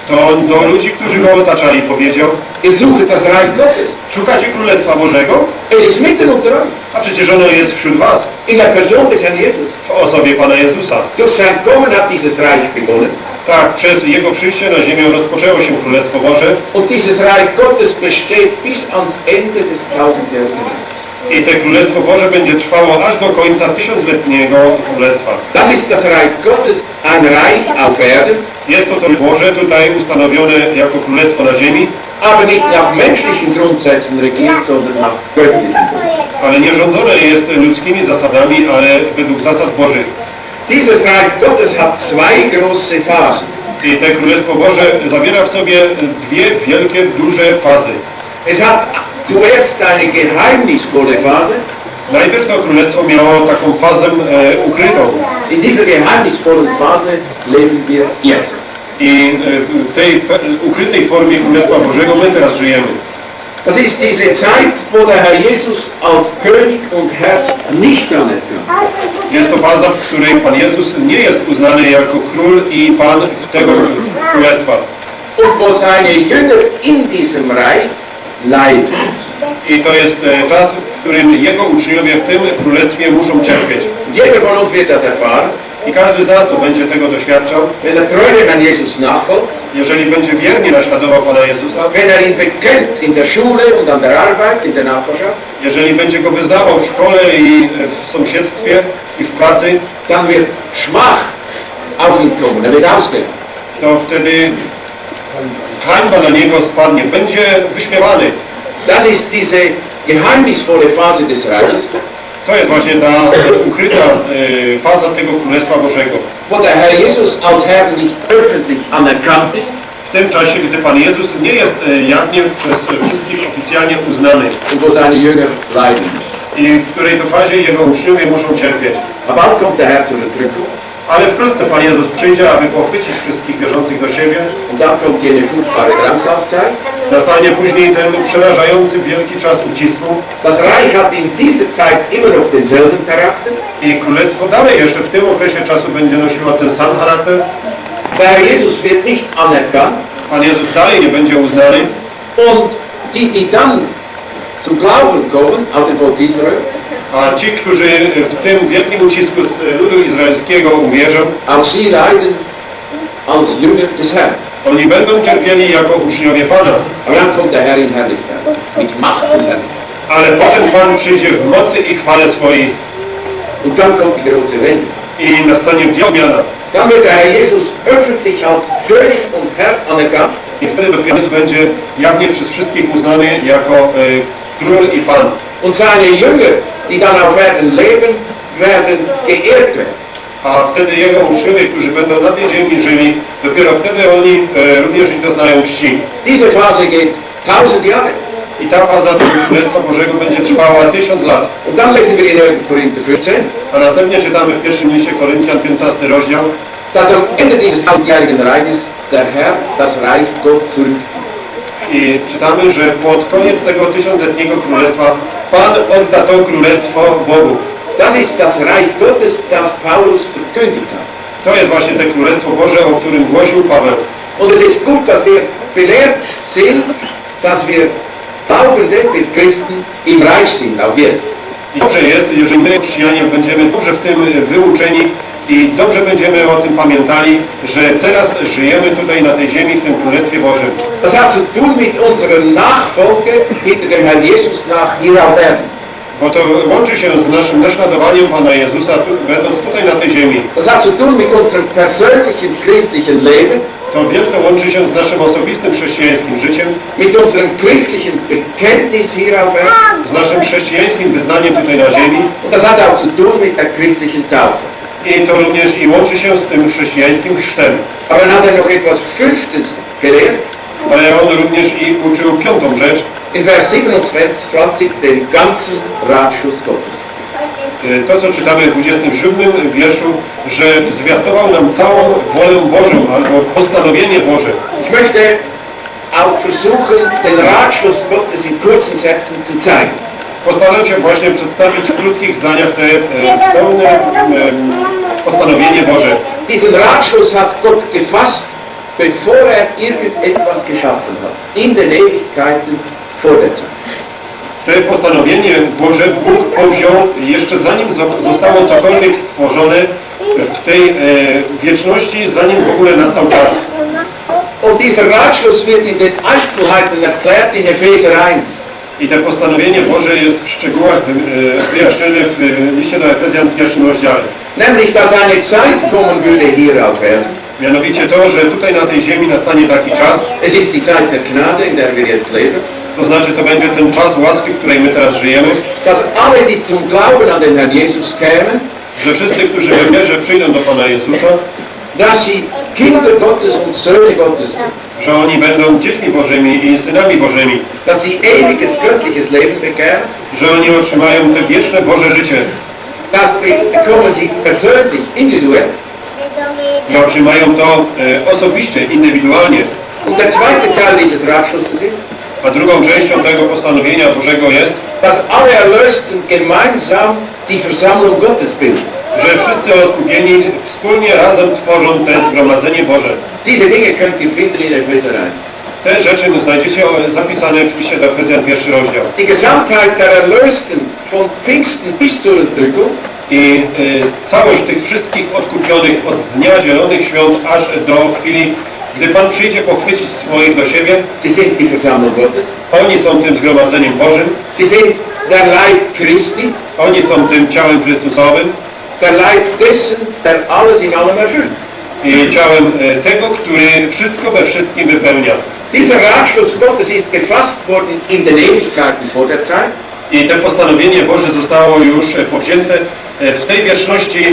to on do ludzi, którzy go otaczali, powiedział: ihr sucht das Reich Gottes. szukacie Królestwa Bożego? Es ist mitten unter euch. A przecież ono jest wśród was, In der Person des Herrn Jesus. w osobie Pana Jezusa. Durch sein Kommen hat dieses Reich begonnen. Tak, przez Jego przyjście na ziemię rozpoczęło się Królestwo Boże Und dieses Reich Gottes besteht bis ans Ende des tausendjährigen Reiches. i te Królestwo Boże będzie trwało aż do końca tysiącletniego Królestwa. Das ist das Reich Gottes, ein Reich auf Erden, Jest to to Boże tutaj ustanowione jako Królestwo na ziemi, aber nicht nach menschlichen Grundsätzen regiert, sondern nach göttlichen Grundsätzen. ale nie rządzone jest ludzkimi zasadami, ale według zasad Bożych. Dieses Reich Gottes hat zwei große Phasen. I te Królestwo Boże zawiera w sobie dwie wielkie, duże fazy. Es hat zuerst eine geheimnisvolle Phase. Najpierw to Królestwo miało taką fazę e, ukrytą. In dieser geheimnisvollen Phase leben wir jetzt. I e, w tej pe- ukrytej formie Królestwa Bożego my teraz żyjemy. Das ist diese Zeit, wo der Herr Jesus als König und Herr nicht anerkannt. Jest to faza, w której Pan Jezus nie jest uznany jako Król i Pan tego Królestwa. Und wo seine Jünger in diesem Reich leiden. I to jest e, czas, w którym Jego uczniowie w tym Królestwie muszą cierpieć. Jeder von uns wird das erfahren, I każdy z nas to będzie tego doświadczał, wenn er treu dem Herrn Jesus nachfolgt, jeżeli będzie wiernie naśladował Pana Jezusa, wenn er ihn bekennt in der Schule und an der Arbeit, in der Nachbarschaft, jeżeli będzie Go wyznawał w szkole i w sąsiedztwie i w pracy, dann wird Schmach auf ihn kommen, er wird ausgehen. to wtedy hańba na niego spadnie, będzie wyśmiewany. Das ist diese geheimnisvolle Phase des Reiches, To jest właśnie ta ukryta e, faza tego Królestwa Bożego. wo der Herr Jesus als Herr nicht öffentlich anerkannt ist W tym czasie, gdy Pan Jezus nie jest e, jawnie przez wszystkich oficjalnie uznany und wo seine Jünger leiden. i w której to fazie Jego uczniowie muszą cierpieć. Aber bald kommt der Herr zur Entrückung. Ale wkrótce Pan Jezus przyjdzie, aby pochwycić wszystkich wierzących do siebie. Und dann kommt jene furchtbare Drangsalzzeit. Nastanie później ten przerażający wielki czas ucisku Das Reich hat in dieser Zeit immer noch denselben Charakter. i Królestwo dalej jeszcze w tym okresie czasu będzie nosiło ten sam charakter. Der Herr Jesus wird nicht anerkannt. Pan Jezus dalej nie będzie uznany, Und die, die dann zum Glauben kommen, auf den Volk Israel, a ci, którzy w tym wielkim ucisku z ludu izraelskiego uwierzą, auch sie leiden als Jünger des Herrn. oni będą cierpieli jako uczniowie Pana. Aber dann kommt der Herr in Herrlichkeit, mit Macht und Herrlichkeit. Ale potem Pan przyjdzie w mocy i chwale swojej Und dann kommt die große Wende. i nastanie wielbiana. Dann wird der Herr Jesus öffentlich als König und Herr anerkannt. I wtedy dopiero będzie jawnie przez wszystkich uznany jako e, Król i Pan. Und seine Jünger, die dann auf Erden leben, werden geehrt werden. A wtedy Jego uczniowie, którzy będą na tej ziemi żyli, dopiero wtedy oni e, również i doznają czci. Diese Phase geht tausend Jahre. I ta faza tego Królestwa Bożego będzie trwała tysiąc lat. Und dann lesen wir in ersten Korinther fünfzehn, A następnie czytamy w pierwszym liście Koryntian, piętnasty rozdział, dass am Ende dieses tausendjährigen Reiches der Herr das Reich Gott zurückgibt. i czytamy, że pod koniec tego tysiącletniego królestwa Pan odda to królestwo Bogu. Das ist das Reich Gottes, das Paulus verkündigt hat. To jest właśnie te Królestwo Boże, o którym głosił Paweł. Und es ist gut, dass wir belehrt sind, dass wir Glaubende, wir Christen im Reich sind, auch jetzt. I dobrze jest, jeżeli my, chrześcijanie, będziemy dobrze w tym wyuczeni i dobrze będziemy o tym pamiętali, że teraz żyjemy tutaj na tej ziemi, w tym Królestwie Bożym. Das hat zu tun mit unserer Nachfolge hinter dem Herrn Jesus nach hier auf Erden. Bo to łączy się z naszym naśladowaniem Pana Jezusa, tu, będąc tutaj na tej ziemi. Das hat zu tun mit unserem persönlichen christlichen Leben, To wielce łączy się z naszym osobistym chrześcijańskim życiem, mit unserem christlichen Bekenntnis hier auf Erden. z naszym chrześcijańskim wyznaniem tutaj na ziemi. Und das hat auch zu tun mit der christlichen Taufe. I to również i łączy się z tym chrześcijańskim chrztem. Aber dann hat er noch etwas Fünftes gelehrt. Ale on również i uczył piątą rzecz, In Vers siebenundzwanzig den ganzen Ratschluss Gottes. to co czytamy w dwudziestym siódmym wierszu, że zwiastował nam całą wolę Bożą, albo postanowienie Boże. Ich möchte auch versuchen, den Ratschluss Gottes in kurzen Sätzen zu zeigen. Postaram się właśnie przedstawić w krótkich zdaniach te e, pełne e, postanowienie Boże. Diesen Ratschluss hat Gott gefasst bevor er irgendetwas geschaffen hat, in den Ewigkeiten vor der Zeit. Te postanowienie Boże Bóg powziął jeszcze zanim zostało cokolwiek stworzone w tej e, wieczności, zanim w ogóle nastał czas. Und dieser Ratschluss wird in den Einzelheiten erklärt in Epheser eins. I to postanowienie Boże jest w szczegółach e, wyjaśnione w liście do Efezjan w pierwszym rozdziale. Nämlich, dass eine Zeit kommen würde hier auf Erden. Mianowicie to, że tutaj na tej ziemi nastanie taki czas. Es ist die Zeit der Gnade, in der wir jetzt leben. To znaczy, to będzie ten czas łaski, w której my teraz żyjemy. Dass alle, die zum Glauben an den Herrn Jesus kämen, że wszyscy, którzy w wierze przyjdą do Pana Jezusa, dass sie Kinder Gottes und Söhne Gottes sind. Że oni będą dziećmi Bożymi i synami Bożymi. Dass sie ewiges, göttliches Leben bekehren. Że oni otrzymają te wieczne Boże życie. Das bekommen sie persönlich, individuell. Że otrzymają to e, osobiście, indywidualnie. Und der zweite Teil dieses Ratschlusses ist, a drugą częścią tego postanowienia Bożego jest, dass alle Erlösten gemeinsam die Versammlung Gottes bilden. Że wszyscy odkupieni wspólnie razem tworzą to zgromadzenie Boże. Diese Dinge könnt ihr finden in Epheser eins. Te rzeczy znajdziecie zapisane w liście do Efezjan pierwszy rozdział. Die Gesamtheit der Erlösten von Pfingsten bis zur Entrückung. I y, całość tych wszystkich odkupionych od Dnia Zielonych Świąt aż do chwili, gdy Pan przyjdzie pochwycić swoich do siebie, sie sind die Versammlung Gottes. Oni są tym zgromadzeniem Bożym. Sie sind der Leib Christi. Oni są tym ciałem Chrystusowym. Der Leib dessen, der alles in allem erfüllt. I ciałem tego, który wszystko we wszystkim wypełnia. Dieser Ratschluss Gottes ist gefasst worden in den Ewigkeiten vor der Zeit. I to postanowienie Boże zostało już powzięte w tej wieczności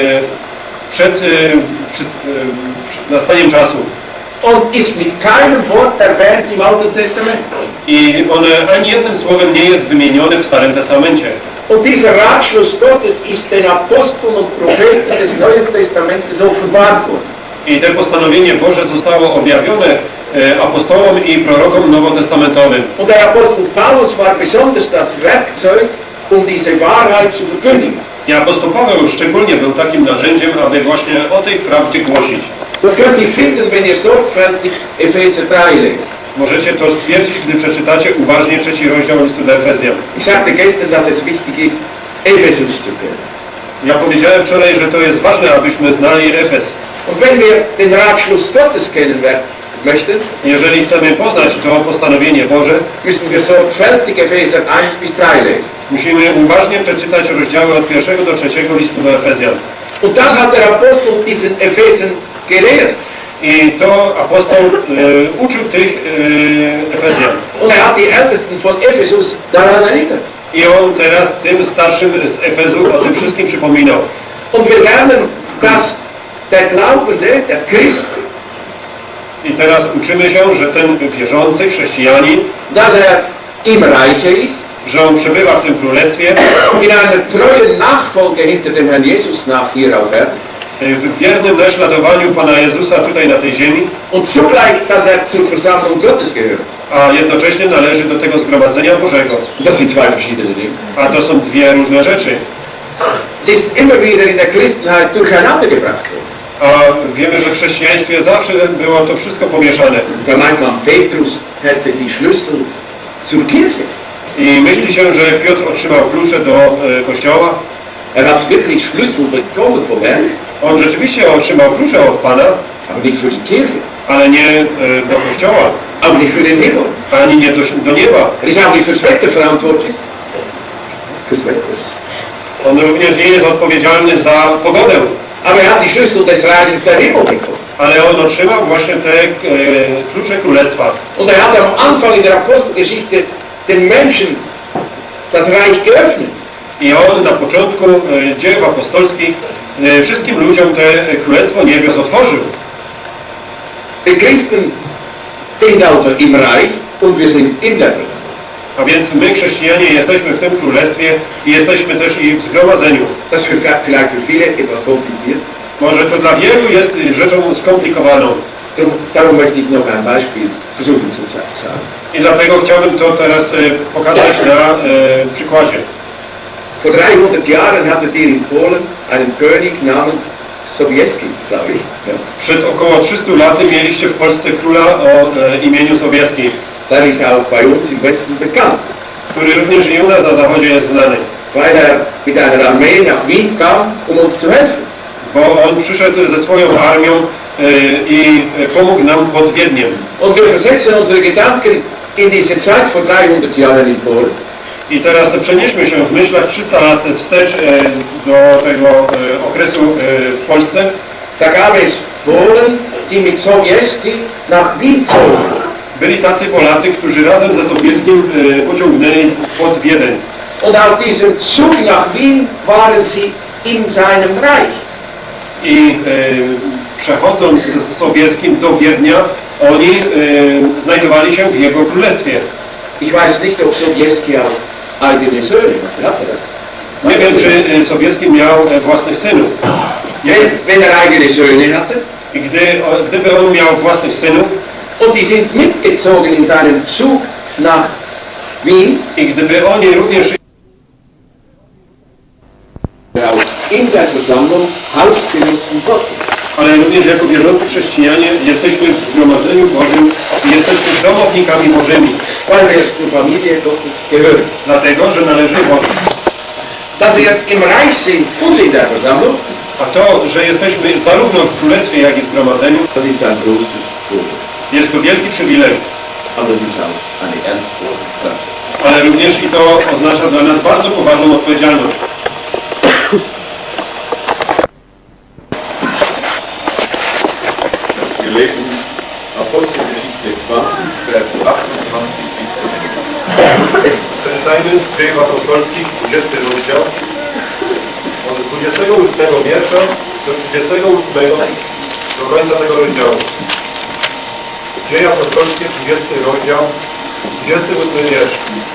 przed, przed, przed nastaniem czasu. Und ist mit keinem Wort erwähnt im Alten Testament. I one ani jednym słowem nie jest wymienione w Starym Testamencie. Und dieser Ratschluss Gottes ist den Aposteln und Propheten des Neuen Testamentes offenbart worden. I to postanowienie Boże zostało objawione e, apostołom i prorokom nowotestamentowym. Und der Apostel Paulus war besonders das Werkzeug, um diese Wahrheit zu verkündigen. I apostoł Paweł szczególnie był takim narzędziem, aby właśnie o tej prawdzie głosić. Das könnt ihr finden, wenn ihr sorgfältig Epheser drei lest. Możecie to stwierdzić, gdy przeczytacie uważnie trzeci rozdział listu do Efezjan. Ich sagte gestern, dass es wichtig ist, Ephesus zu kennen. Ja powiedziałem wczoraj, że to jest ważne, abyśmy znali Efes. Und wenn wir den Ratschluss Gottes kennen möchten, jeżeli chcemy poznać to postanowienie Boże, müssen wir sorgfältig Epheser eins bis drei lesen. Musimy uważnie przeczytać rozdziały od pierwszego do trzeciego listu do Efezjan. Und das hat der Apostel diesen Ephesern gelehrt. I to apostoł e, uczył tych e, Efezjan. Und er hat die Ältesten von Ephesus daran erinnert. I on teraz tym starszym z Efezu o tym wszystkim przypominał. Und wir lernen, dass der Glaubende, der Christ, I teraz uczymy się, że ten wierzący chrześcijanin, dass er im Reiche ist, że on przebywa w tym królestwie, in einer treuen Nachfolge hinter dem Herrn Jesus nach hier auf Erden, w wiernym naśladowaniu Pana Jezusa tutaj na tej ziemi, und zugleich, dass er zur Versammlung Gottes gehört. a jednocześnie należy do tego zgromadzenia Bożego. Das sind zwei verschiedene Dinge. A to są dwie różne rzeczy. Es ist immer wieder in der Christenheit durcheinander gebracht worden. A wiemy, że w chrześcijaństwie zawsze było to wszystko pomieszane. Da meint man, Petrus hätte die Schlüssel zur Kirche. I myśli się, że Piotr otrzymał klucze do e, kościoła. Er hat wirklich Schlüssel bekommen vom Herrn. On rzeczywiście otrzymał klucze od Pana, Aber nicht für die Kirche. ale nie e, do kościoła, Aber nicht für den Himmel. ani nie do, do nieba. Er ist auch nicht fürs Wetter verantwortlich. Fürs Wetter. On również nie jest odpowiedzialny za pogodę. Aber er hat die Schlüssel des Reiches der Himmel bekommen. Ale on otrzymał właśnie te e, klucze królestwa. Und er hat am Anfang in der Apostelgeschichte den Menschen das Reich geöffnet. I on na początku e, dzieł apostolskich e, wszystkim ludziom te królestwo niebios otworzył. Die Christen sind also im Reich und wir sind in der Welt. A więc my, chrześcijanie, jesteśmy w tym królestwie i jesteśmy też i w zgromadzeniu. Das ist für, vielleicht für viele etwas kompliziert. Może to dla wielu jest rzeczą skomplikowaną. Darum, darum möchte ich noch ein Beispiel versuchen zu sagen. I dlatego chciałbym to teraz e, pokazać na e, przykładzie. Vor dreihundert Jahren hattet ihr in Polen einen König namens Sobieski, glaube ich. Ja. Przed około trzystu laty mieliście w Polsce króla o e, imieniu Sobieski, Der ist auch bei uns im Westen bekannt, który również i u nas na zachodzie jest znany. weil er mit einer Armee nach Wien kam, um uns zu helfen. Bo on przyszedł ze swoją armią e, i pomógł nam pod Wiedniem. Und wir versetzen unsere Gedanken in diese Zeit vor dreihundert Jahren in Polen. I teraz przenieśmy się w myślach trzysta lat wstecz e, do tego e, okresu e, w Polsce. Da gab es Polen, die mit Sobieski nach Wien zogen. Byli tacy Polacy, którzy razem ze Sobieskim e, pociągnęli pod Wiedeń. Und auf diesem Zug nach Wien waren sie in seinem Reich. I e, przechodząc z Sobieskim do Wiednia, oni e, znajdowali się w jego królestwie. Ich weiß nicht, ob Sobieski auch eigene Söhne hatte. Nie wiem, czy Sobieski miał e, własnych synów. Wenn, wenn er eigene Söhne hatte, I gdy, o, gdyby on miał własnych synów, und die sind mitgezogen in seinem Zug nach Wien, i gdyby oni również in der Versammlung Hausgenossen Gottes. ale również jako wierzący chrześcijanie jesteśmy w zgromadzeniu Bożym i jesteśmy domownikami Bożymi, Weil wir zur Familie Gottes gehören. dlatego, że należymy Bogu. Dass wir im Reich sind und in der Versammlung, A to, że jesteśmy zarówno w królestwie, jak i w zgromadzeniu, das ist ein großes Problem. jest to wielki przywilej, Aber es ist auch eine ernstvolle Kraft. ale również i to oznacza dla nas bardzo poważną odpowiedzialność. Wir lesen Apostelgeschichte zwanzig, Vers achtundzwanzig bis zwanzig. Przeczytajmy Dziejów Apostolskich, dwudziesty rozdział, od dwudziestego ósmego wiersza do trzydziestego ósmego do końca tego rozdziału. Dzieje Apostolskie, dwudziesty rozdział, dwudziesty ósmy wiersz.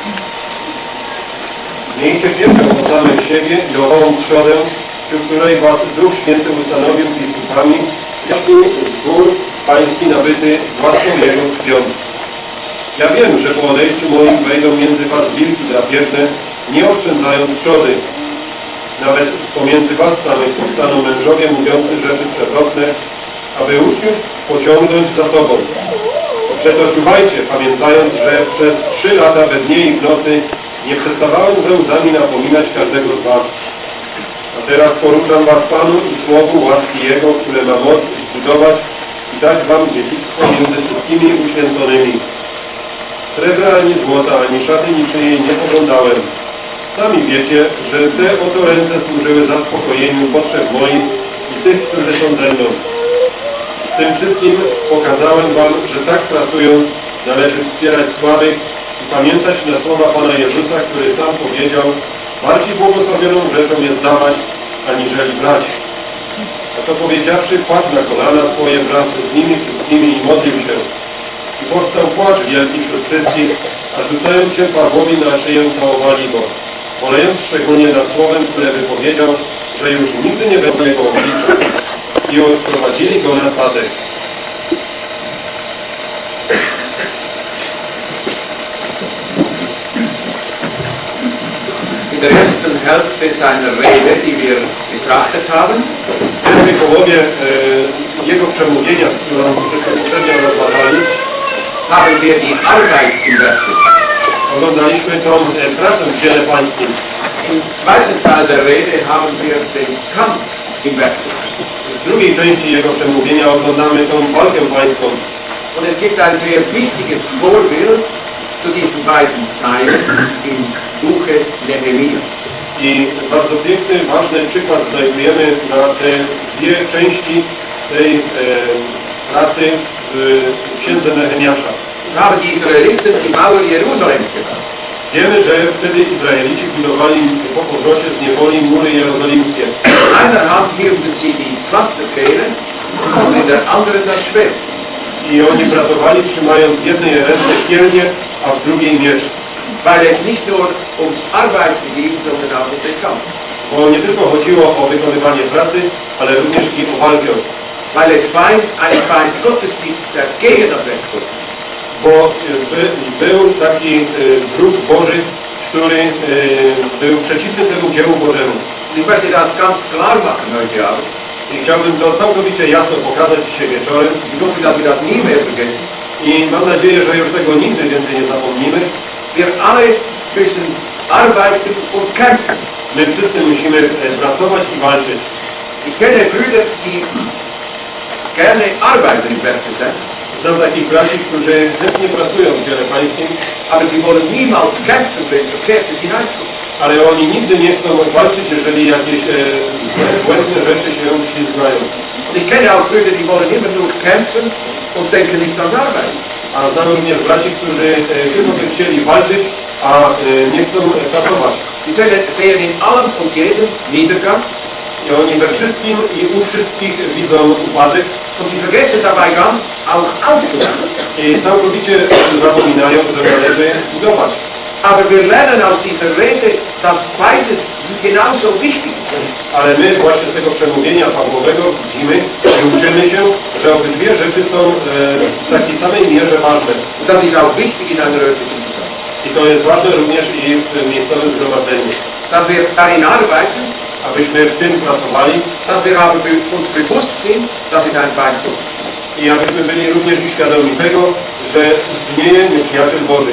Miejcie wiedzę o samych siebie i o ową trzodę, wśród której was Duch Święty ustanowił biskupami, jako zbór pański nabyty własną jego krwią. Ja wiem, że po odejściu moim wejdą między was wilki drapiewne, nie oszczędzając trzody. Nawet pomiędzy was samych powstaną mężowie mówiący rzeczy przewrotne, aby uczniów pociągnąć za sobą. Przeto czuwajcie, pamiętając, że przez trzy lata we dnie i w nocy nie przestawałem ze łzami napominać każdego z was. A teraz poruczam was Panu i słowu łaski Jego, które ma moc zbudować i dać wam dziedzictwo między wszystkimi uświęconymi. Srebra ani złota, ani szaty niczyjej nie poglądałem. Sami wiecie, że te oto ręce służyły zaspokojeniu potrzeb moich i tych, którzy są ze mną. W tym wszystkim pokazałem wam, że tak pracując należy wspierać słabych i pamiętać na słowa Pana Jezusa, który sam powiedział: bardziej błogosławioną rzeczą jest dawać, aniżeli brać. A to powiedziawszy, padł na kolana swoje wraz z nimi wszystkimi i modlił się. I powstał płacz wielki wśród wszystkich, a rzucając się Pawłowi na szyję całowali go, bolejąc szczególnie nad słowem, które wypowiedział, że już nigdy nie będą jego oblicza. I odprowadzili go na statek. In der ersten Hälfte seiner Rede, die wir betrachtet haben, W pierwszej połowie e, jego przemówienia, którą poprzednio rozważali, haben wir die Arbeit im Werk. oglądaliśmy tą e, pracę w dziele pańskim. Im zweiten Teil der Rede haben wir den Kampf im Werk. W drugiej części jego przemówienia oglądamy tą walkę pańską. Und es gibt ein sehr wichtiges Vorbild zu diesen beiden Teilen im Buche Nehemia. I bardzo piękny, ważny przykład znajdujemy na te dwie części tej e, pracy w księdze Nehemiasza. Haben die Israeliten die Mauer Jerusalems gebaut. Wiemy, że wtedy Izraelici budowali po powrocie z niewoli mury jerozolimskie. In einer Hand hielten sie die Pflasterkehle und in der anderen das Schwert. I oni pracowali, trzymając w jednej ręce kielnię, a w drugiej miecz. Weil es nicht nur ums Arbeiten ging, sondern auch um den Kampf. Bo nie tylko chodziło o wykonywanie pracy, ale również i o walkę. Weil es Feind, einen Feind Gottes gibt, der gegen das Werk Gottes. Bo by, był taki e, wróg Boży, który e, był przeciwny temu dziełu Bożemu. Ich möchte das ganz klar machen heute Abend. I chciałbym to całkowicie jasno pokazać dzisiaj wieczorem. Ich hoffe, dass wir das nie mehr vergessen. I mam nadzieję, że już tego nigdy więcej nie zapomnimy. Wir alle müssen arbeiten und kämpfen. My wszyscy musimy pracować i walczyć. Ich kenne Brüder, die gerne arbeiten im Werk des Herrn. Znam takich braci, którzy chętnie pracują w dziele pańskim, Aber sie wollen niemals kämpfen, wenn Verkehrtes hineinkommt. ale oni nigdy nie chcą walczyć, jeżeli jakieś e, błędne rzeczy się ślizgają. Und ich kenne auch Brüder, die wollen immer nur kämpfen und denken nicht an Arbeit. A znam również braci, którzy e, tylko by chcieli walczyć, a e, nie chcą e, pracować. Die sehen in allem und jedem Niedergang. I oni we wszystkim i u wszystkich widzą upadek. Und sie vergessen dabei ganz, auch aufzubauen. I całkowicie zapominają, że należy budować. Aber wir lernen aus dieser Rede, dass beides genauso wichtig ist. Ale my właśnie z tego przemówienia Pawłowego widzimy i uczymy się, że obydwie rzeczy są e, w takiej samej mierze ważne. Und das ist auch wichtig in einer örtlichen Versammlung. I to jest ważne również i w miejscowym zgromadzeniu. Dass wir darin arbeiten, Abyśmy w tym pracowali dass wir aber uns bewusst sind, dass es ein Feind gibt. i abyśmy byli również świadomi tego, że istnieje nieprzyjaciel Boży.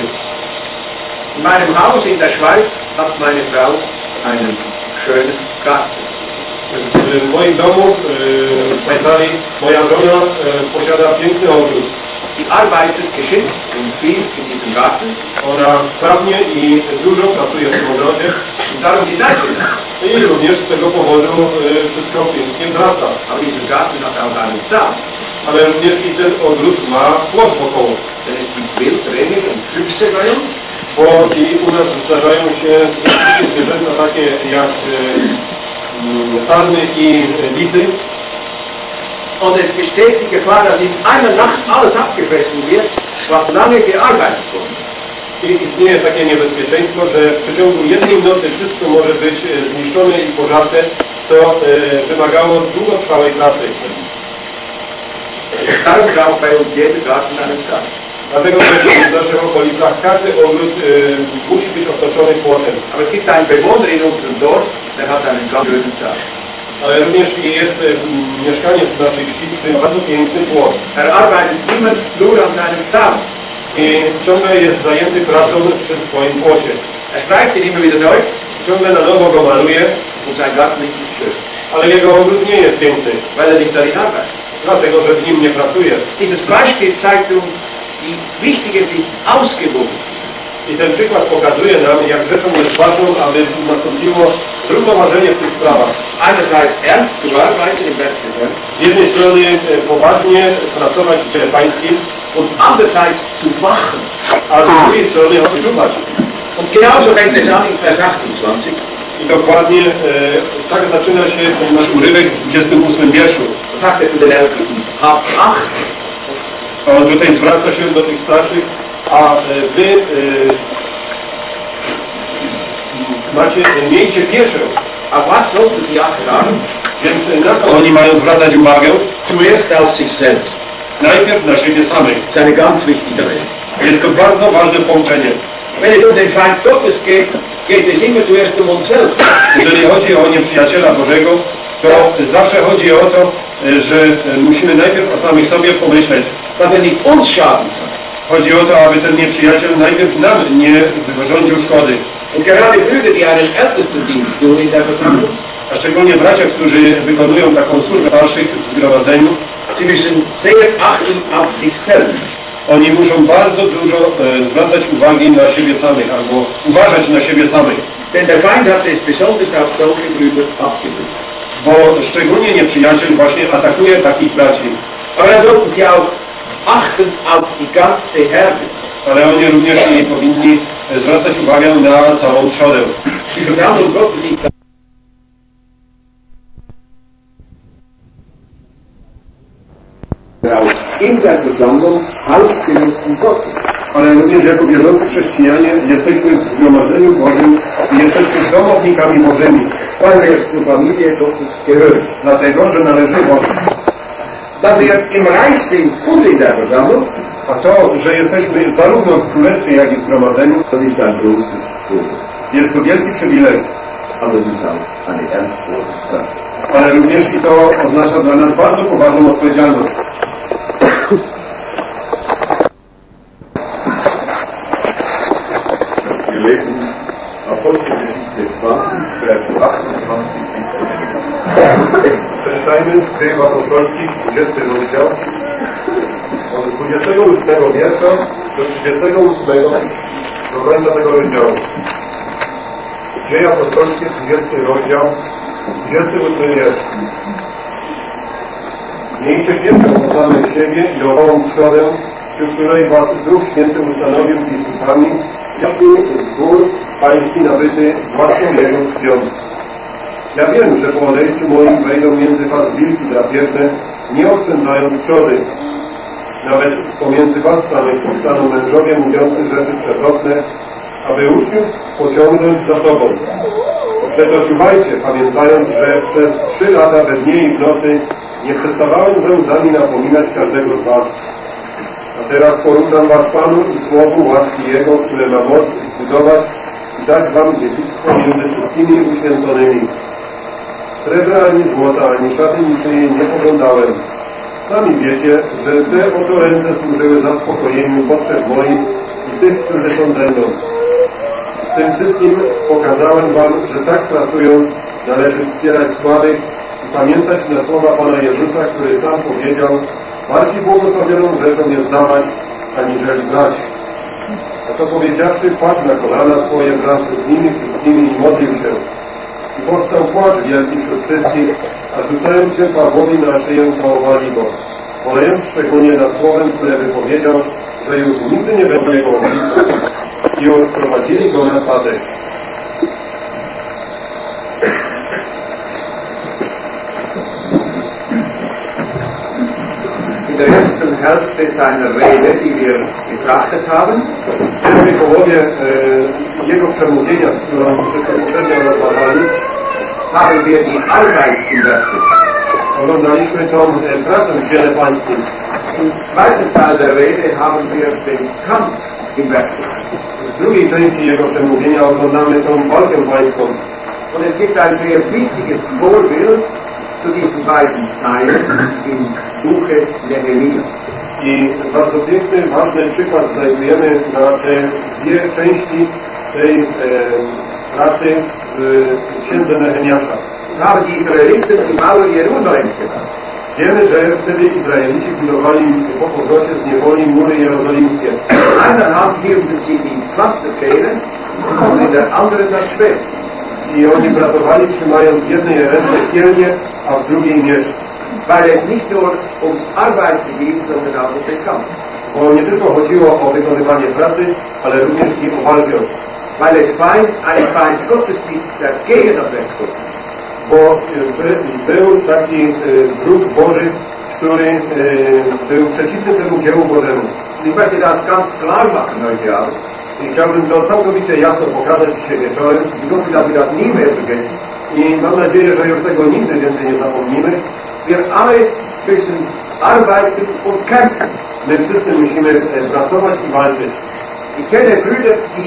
In meinem Haus in der Schweiz hat meine Frau einen schönen Garten. W moim domu w Szwajcarii moja żona posiada piękny ogród. Sie arbeitet geschickt und viel in diesem Garten. Ona sprawnie i dużo pracuje w tym ogrodzie Und darum gedeiht es. i również z tego powodu wszystko pięknie wzrasta. Aber dieser Garten hat auch einen Zaun. Ale również i ten ogród ma płot wokoło. Denn es gibt Wildrehe und Füchse bei uns. Bo i u nas zdarzają się wszystkie zwierzęta takie jak e, sarny i lisy. Und es besteht die Gefahr, dass in einer Nacht alles abgefressen wird, was lange gearbeitet wurde. I istnieje takie niebezpieczeństwo, że w przeciągu jednej nocy wszystko może być zniszczone i pożarte, co e, wymagało długotrwałej pracy. Darum braucht bei uns jeder Garten einen Zaun. Dlatego też w naszych okolicach każdy ogród e, musi być otoczony płotem. Aber es gibt einen Bewohner in unserem Dorf, der hat einen ganz schönen Zaun. Ale również jest e, mieszkaniec naszej wsi, który ma bardzo piękny płot. Er arbeitet immer nur an seinem Zaun. I ciągle jest zajęty pracą przy swoim płocie. Er streicht ihn immer wieder neu Ciągle na nowo go maluje, und sein Garten ist nicht schön, ale jego ogród nie jest piękny, weil er nicht darin arbeitet. dlatego że w nim nie pracuje. Dieses Beispiel zeigt uns, wie wichtig es ist, ausgewogen zu sein. I ten przykład pokazuje nam, jak rzeczą jest ważną, aby nastąpiło zrównoważenie w tych sprawach. Einerseits ernst zu arbeiten im Werk des Herrn Z jednej strony e, poważnie pracować w dziele pańskim, und andererseits zu wachen. a z drugiej strony odczuwać. Und genauso fängt es an in Vers achtundzwanzig. I dokładnie e, tak zaczyna się ten nasz urywek w dwudziestym ósmym wierszu. Da sagt er zu den Ältesten, habt Acht, On tutaj zwraca się do tych starszych, a e, wy e, macie, miejcie pieczę. auf was sollten sie Acht haben? Więc na to oni mają zwracać uwagę. Zuerst auf sich selbst. Najpierw na siebie samych. Das ist eine ganz wichtige Rede. Jest to bardzo ważne połączenie. Wenn es um den Feind Gottes geht, geht es immer zuerst um uns selbst. Jeżeli chodzi o nieprzyjaciela Bożego, to zawsze chodzi o to, że musimy najpierw o samych sobie pomyśleć. Dass er nicht uns schaden kann. Chodzi o to, aby ten nieprzyjaciel najpierw nam nie wyrządził szkody. Und gerade Brüder, die einen Ältestendienst tun in der Versammlung, A szczególnie bracia, którzy wykonują taką służbę starszych w zgromadzeniu, sie müssen sehr achten auf sich selbst. oni muszą bardzo dużo e, zwracać uwagi na siebie samych, albo uważać na siebie samych. Denn der Feind hat es besonders auf solche Brüder abgebildet. Bo szczególnie nieprzyjaciel właśnie atakuje takich braci. Aber dann sollten sie auch achten auf die ganze Herde. Ale oni również nie powinni e, zwracać uwagę na całą trzodę. Die Versammlung Gottes ist in der Versammlung Hausgenossen Gottes. Ale również jako wierzący chrześcijanie jesteśmy w zgromadzeniu Bożym i jesteśmy domownikami Bożymi. Weil wir zur Familie Gottes gehören. Dlatego, że należymy Bogu. Dass wir im Reich sind und in der Versammlung, A to, że jesteśmy zarówno w Królestwie, jak i w zgromadzeniu, das ist ein großes Vorrecht. jest to wielki przywilej. Aber es ist auch eine ernstwolle Sache. ale również i to oznacza dla nas bardzo poważną odpowiedzialność. Wir lesen Apostelgeschichte zwanzig, Vers achtundzwanzig bis neunundzwanzig. Przeczytajmy z Dziejów Apostolskich, dwudziesty rozdział, od dwudziestego ósmego wiersza do trzydziestego ósmego do końca tego rozdziału. Dzieje Apostolskie, dwudziesty rozdział, dwudziesty ósmy wiersz. Miejcie pierwszą o samych siebie i ową trzodę, wśród której was Duch Święty ustanowił biskupami, jaki zbór pański nabyty własną jego krwią. Ja wiem, że po odejściu moim wejdą między was wilki drapierne, nie oszczędzając trzody. Nawet pomiędzy was samych powstaną mężowie mówiący rzeczy przewrotne, aby uczniów pociągnąć za sobą. Przeto czuwajcie, pamiętając, że przez trzy lata we dnie i w nocy nie przestawałem ze łzami napominać każdego z was. A teraz poruczam was Panu i słowu łaski Jego, które ma moc zbudować i dać wam dziedzictwo między wszystkimi uświęconymi. Srebra ani złota, ani szaty niczyjej nie pożądałem. Sami wiecie, że te oto ręce służyły zaspokojeniu potrzeb moich i tych, którzy są ze mną. W tym wszystkim pokazałem wam, że tak pracując należy wspierać słabych i pamiętać na słowa Pana Jezusa, który sam powiedział: bardziej błogosławioną rzeczą jest dawać, aniżeli brać. A to powiedziawszy, padł na kolana swoje wraz z nimi wszystkimi i modlił się. I powstał płacz wielki wśród wszystkich, a rzucając się Pawłowi na szyję, całowali go, bolejąc szczególnie nad słowem, które wypowiedział, że już nigdy nie będzie jego oblicza. I odprowadzili go na statek. In der ersten Hälfte seiner Rede, die wir betrachtet haben, w pierwszej połowie e, jego przemówienia, którą poprzednio rozmawiali, haben wir die Arbeit im Werke. oglądaliśmy tą e, pracę w dziele pańskim. Im zweiten Teil der Rede haben wir den Kampf im Werke. W drugiej części jego przemówienia oglądamy tą walkę pańską. Und es gibt ein sehr wichtiges Vorbild zu diesen beiden Teilen im Buche Nehemia. I bardzo piękny, ważny przykład znajdujemy na te dwie części tej e, pracy w księdze Nehemiasza. Haben die Israeliten die Mauer Jerusalems gebaut. Wiemy, że wtedy Izraelici budowali po powrocie z niewoli mury jerozolimskie. In einer Hand hielten sie die Pflasterpfähle und in der anderen das Schwert. I oni pracowali, trzymając w jednej ręce kielnię, a w drugiej miecz. Weil es nicht nur ums Arbeiten ging, sondern auch um den Kampf. Bo nie tylko chodziło o wykonywanie pracy, ale również i o walkę. Weil es Feind, ein Feind Gottes gibt, der gegen das Werk Gottes. Bo by, był taki y, wróg Boży, który y, był przeciwny temu dziełu Bożemu. Ich möchte das ganz klar machen heute Abend. I chciałbym to całkowicie jasno pokazać dzisiaj wieczorem. Ich hoffe, dass wir das nie mehr vergessen. I mam nadzieję, że już tego nigdy więcej nie zapomnimy. Wir alle müssen arbeiten und kämpfen. My wszyscy musimy e, pracować i walczyć. Ich kenne Brüder, die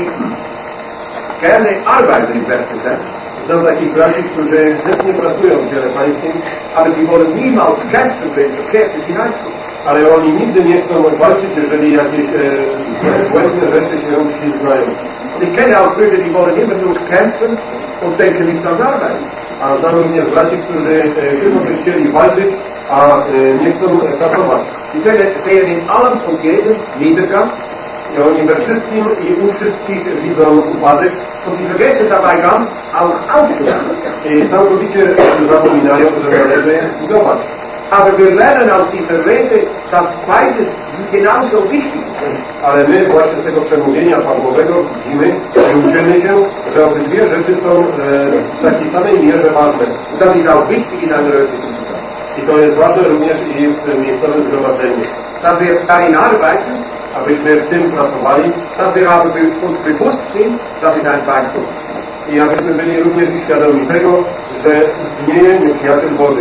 gerne arbeiten im Werk des Herrn, Znam takich braci, którzy chętnie pracują w dziele pańskim, aber sie wollen niemals kämpfen, wenn Verkehrtes hineinkommt. ale oni nigdy nie chcą walczyć, jeżeli jakieś e, błędne rzeczy się ślizgają. Und ich kenne auch Brüder, die wollen immer nur kämpfen und denken nicht ans Arbeiten. A znam również braci, którzy e, tylko by chcieli walczyć, a e, nie chcą e, pracować. Die sehen in allem und jedem Niedergang I oni we wszystkim i u wszystkich widzą upadek und sie vergessen dabei ganz auch aufzubauen. i całkowicie zapominają, że należy budować. Aber wir lernen aus dieser Rede, dass beides genauso wichtig ist. Ale my właśnie z tego przemówienia Pawłowego widzimy i uczymy się, że obydwie rzeczy są e, w takiej samej mierze ważne. Und das ist auch wichtig in einer örtlichen Versammlung. I to jest ważne również i w tym miejscowym zgromadzeniu. Dass wir darin arbeiten, Abyśmy w tym pracowali dass wir aber uns bewusst sind, dass es ein Feind Gottes. i abyśmy byli również świadomi tego, że istnieje nieprzyjaciel Boży.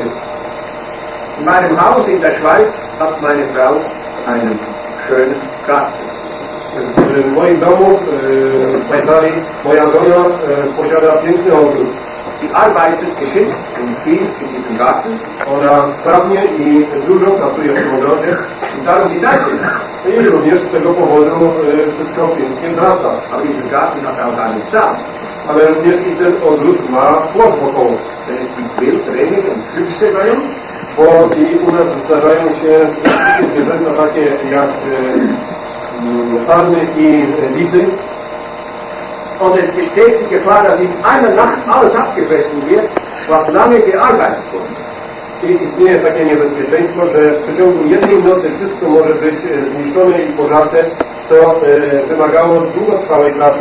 In meinem Haus in der Schweiz hat meine Frau einen schönen Garten. W moim domu e, w Szwajcarii moja żona e, posiada piękny ogród. Sie arbeitet geschickt und viel in diesem Garten. Ona sprawnie i dużo pracuje w tym ogrodzie. Und darum gedeiht es. I również z tego powodu e, wszystko pięknie wzrasta. Aber dieser Garten hat auch einen Zaun. Ale również i ten ogród ma płot wokoło. Denn es gibt Wildrehe und Füchse bei uns. Bo i u nas zdarzają się zwierzęta takie jak e, sarny i lisy. Und es besteht die Gefahr, dass in einer Nacht alles abgefressen wird, was lange gearbeitet wurde. I istnieje takie niebezpieczeństwo, że w przeciągu jednej nocy wszystko może być e, zniszczone i pożarte, co e, wymagało długotrwałej pracy.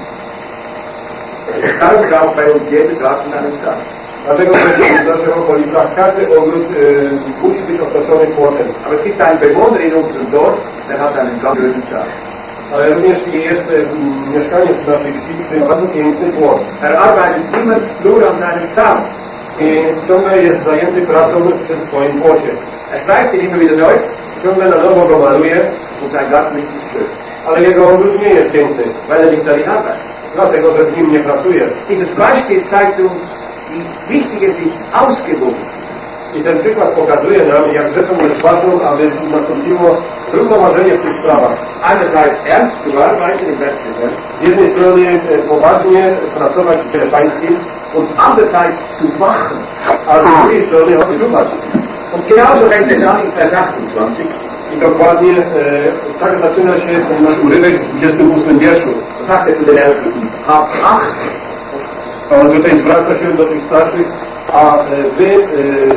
Darum braucht bei uns jeder Garten einen Zaun. Dlatego też w naszych okolicach każdy ogród e, musi być otoczony płotem. Aber es gibt einen Bewohner in unserem Dorf, der hat einen ganz grünen Zaun. Ale również jest e, mieszkaniec naszej wsi, który ma bardzo piękny płot. Er arbeitet immer nur an seinem Zaun. I ciągle jest zajęty pracą przy swoim płocie. Er streicht ihn immer wieder neu Ciągle na nowo go maluje, und sein Garten ist nicht schön, ale jego ogród nie jest piękny, weil er nicht darin arbeitet. dlatego że w nim nie pracuje. Dieses Beispiel zeigt uns, wie wichtig es ist, ausgewogen. I ten przykład pokazuje nam, jak rzeczą jest ważną, aby nastąpiło zrównoważenie w tych sprawach. Einerseits ernst zu arbeiten im Werk des Herrn Z jednej strony e, poważnie pracować w ciele pańskim, und andererseits zu wachen. a z drugiej strony odczuwać. Und genauso fängt es an in Vers achtundzwanzig. I dokładnie e, tak zaczyna się ten nasz urywek w dwudziestym ósmym wierszu. Da sagt er zu den Ältesten, habt Acht, On tutaj zwraca się do tych starszych, a e, wy e,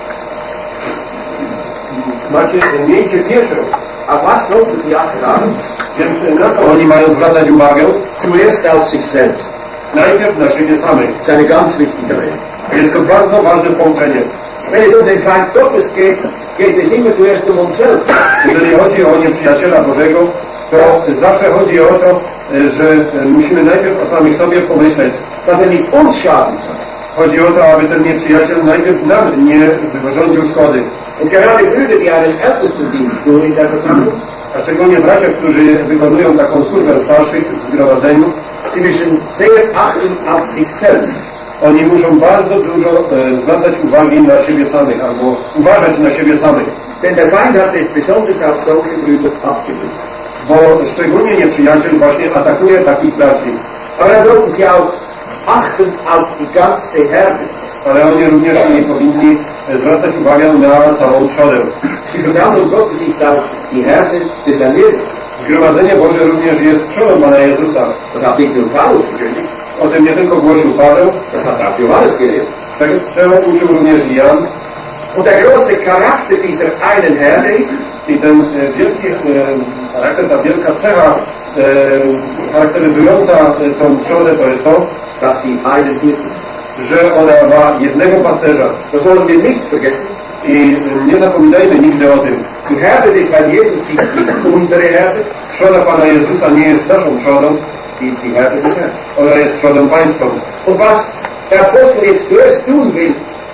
macie, miejcie pieczę. auf was sollten sie Acht haben? Więc na to oni mają zwracać uwagę Zuerst auf sich selbst. najpierw na siebie samych. Das ist eine ganz wichtige Rede. Jest to bardzo ważne połączenie. Wenn es um den Feind Gottes geht, geht es immer zuerst um uns selbst. Jeżeli chodzi o nieprzyjaciela Bożego, to zawsze chodzi o to, że musimy najpierw o samych sobie pomyśleć. Dass er nicht uns schaden kann. Chodzi o to, aby ten nieprzyjaciel najpierw nam nie wyrządził szkody. Und gerade Brüder, die einen Ältestendienst tun in der Versammlung, A szczególnie bracia, którzy wykonują taką służbę starszych w zgromadzeniu, sie müssen sehr achten auf sich selbst. oni muszą bardzo dużo e, zwracać uwagi na siebie samych, albo uważać na siebie samych. Denn der Feind hat es besonders auf solche Brüder abgewöhnt. Bo szczególnie nieprzyjaciel właśnie atakuje takich braci. Aber dann sollten sie auch achten auf die ganze Herde. Ale oni również nie powinni zwracać uwagę na całą trzodę. Die Versammlung Gottes ist auch die Herde des Herrn Jesus. Zgromadzenie Boże również jest trzodą Pana Jezusa. Das hat nicht nur Paulus verkündigt, O tym nie tylko głosił Paweł, das hat auch Johannes gelehrt. tak, tego uczył również i Jan. Und der große Charakter dieser einen Herde ist, I ten e, wielki e, charakter, ta wielka cecha e, charakteryzująca e, tą trzodę to jest to, dass sie einen Hirten. że ona ma jednego pasterza. Das wollen wir nicht vergessen. I e, nie zapominajmy nigdy o tym. Die Herde des Herrn Jesus ist nicht unsere Herde, Trzoda Pana Jezusa nie jest naszą trzodą, sie ist die Herde des Herrn. ona jest trzodą pańską. Und was der Apostel jetzt zuerst tun will,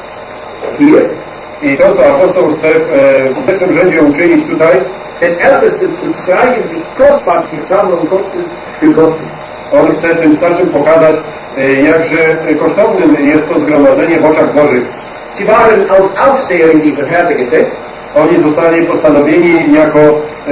hier, I to, co apostoł chce w, e, w pierwszym rzędzie uczynić tutaj, den Ältesten zu zeigen, wie kostbar die Versammlung Gottes für Gott ist. on chce tym starszym pokazać, e, jakże kosztownym jest to zgromadzenie w oczach Bożych. Sie waren als Aufseher in dieser Herde gesetzt. Oni zostali postanowieni jako e,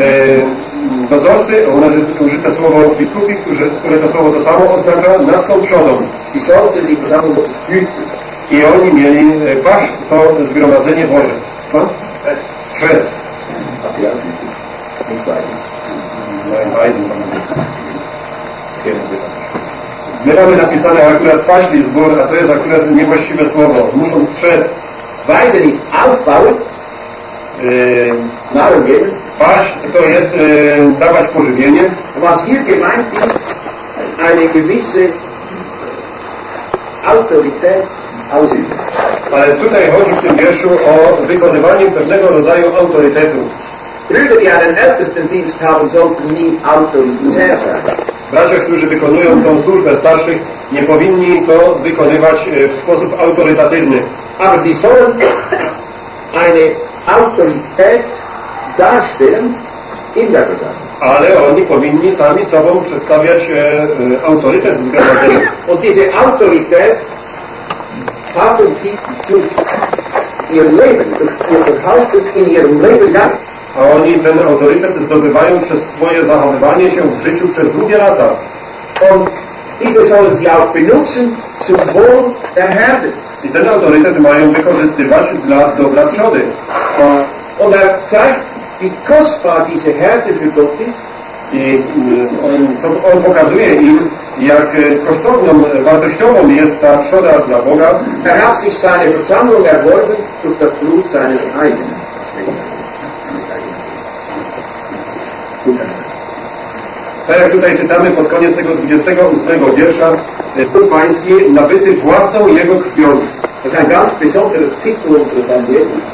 dozorcy, u nas jest użyte słowo biskupi, którzy, które to słowo to samo oznacza, nad tą trzodą. Sie sollten die Versammlung Gottes hüten. I oni mieli e, paść to zgromadzenie Boże. Co? Strzec. Ach ja, hüten. Nicht weiden. Nein, Weiden. Das kennen wir dann. My mamy napisane akurat paśli zbór, a to jest akurat niewłaściwe słowo. Muszą strzec. Weiden ist aufbauen, Yy, Nahrung geben. paść to jest yy, dawać pożywienie. Was hier gemeint ist, eine gewisse Autorität ausüben. Ale tutaj chodzi w tym wierszu o wykonywanie pewnego rodzaju autorytetu. Brüder, die einen Ältestendienst haben, sollten nie autoritär sein. Bracia, którzy wykonują tą służbę starszych, nie powinni to wykonywać yy, w sposób autorytatywny. Aber sie sollen eine Autorität darstellen in der Versammlung. Ale oni powinni sami sobą przedstawiać e, e, autorytet w zgromadzeniu. Und diese Autorität haben sie durch ihr Leben, durch ihr Verhalten in ihrem Leben lang. A oni ten autorytet zdobywają przez swoje zachowywanie się w życiu przez długie lata. Und diese sollen sie auch benutzen zum Wohl der Herde. I ten autorytet mają wykorzystywać dla dobra trzody. Und er zeigt, wie kostbar diese Herde für Gott ist. I on, to, on pokazuje im, jak kosztowną, wartościową jest ta trzoda dla Boga. Er hat sich seine Versammlung erworben durch das Blut seines eigenen. Tak jak tutaj czytamy pod koniec tego dwudziestego ósmego wiersza, Bóg Pański nabyty własną Jego krwią. Das ist ein ganz besonderer Titel unseres Herrn Jesus.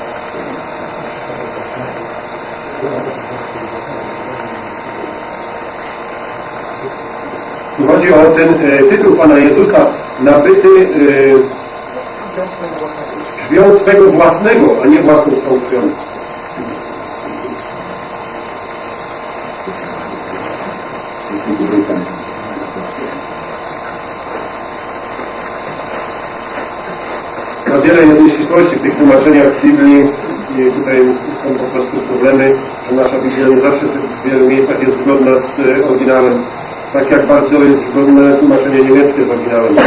Tu chodzi o ten e, tytuł Pana Jezusa, nabyty e, krwią swego własnego, a nie własną swą krwią. No, wiele jest nieścisłości w tych tłumaczeniach w Biblii i tutaj są po prostu problemy, że nasza Biblia nie zawsze w wielu miejscach jest zgodna z e, oryginałem. Tak jak bardzo jest zgodne tłumaczenie niemieckie z oryginałem.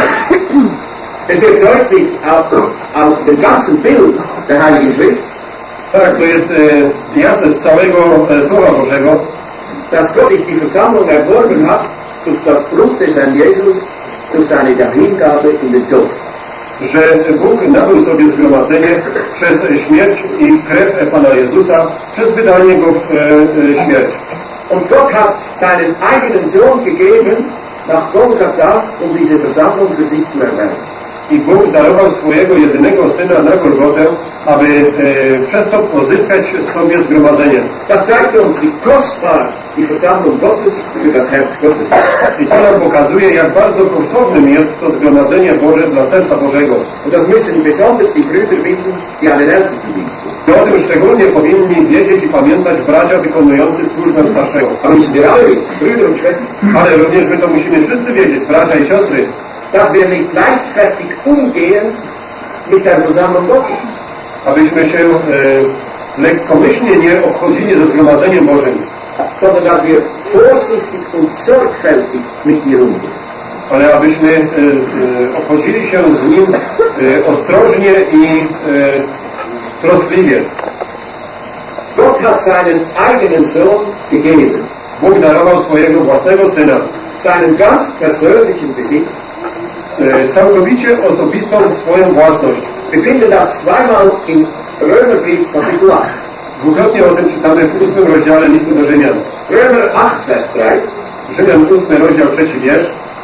Es wird deutlich aus dem ganzen Bild der Heiligen Schrift, tak, to jest e, jasne z całego e, Słowa Bożego, dass Gott sich die Versammlung erworben hat durch das Blut des Herrn Jesus, durch seine Dahingabe in den Tod. że Bóg nabył sobie zgromadzenie przez śmierć i krew Pana Jezusa, przez wydanie Go w e, e, śmierć. Und Gott hat seinen eigenen Sohn gegeben nach Golgatha, um diese Versammlung für sich zu erwerben. I Bóg darował swojego jedynego Syna na Golgotę, aby e, przez to pozyskać sobie zgromadzenie. Das zeigt uns, wie kostbar die Versammlung Gottes für das Herz Gottes ist. I to nam pokazuje, jak bardzo kosztownym jest to zgromadzenie Boże dla serca Bożego. Und das müssen besonders die Brüder wissen, die einen Ältestendienst tun. I o tym szczególnie powinni wiedzieć i pamiętać bracia wykonujący służbę starszego. Aber müssen wir alle wissen, Brüder und Schwestern, Ale również my to musimy wszyscy wiedzieć, bracia i siostry, dass wir nicht leichtfertig umgehen mit der Versammlung Gottes. abyśmy się e, lekkomyślnie nie obchodzili ze zgromadzeniem Bożym, sondern dass wir vorsichtig und sorgfältig mit ihr umgehen. ale abyśmy e, e, obchodzili się z nim e, ostrożnie i e, troskliwie. Gott hat seinen eigenen Sohn gegeben, Bóg darował swojego własnego Syna, seinen ganz persönlichen Besitz. e, całkowicie osobistą swoją własność. Wir finden das zweimal in Römerbrief Kapitel acht. Dwukrotnie o tym czytamy w ósmym rozdziale listu do Rzymian. Römer acht, Vers drei. Rzymian ósmy rozdział, trzeci wiersz.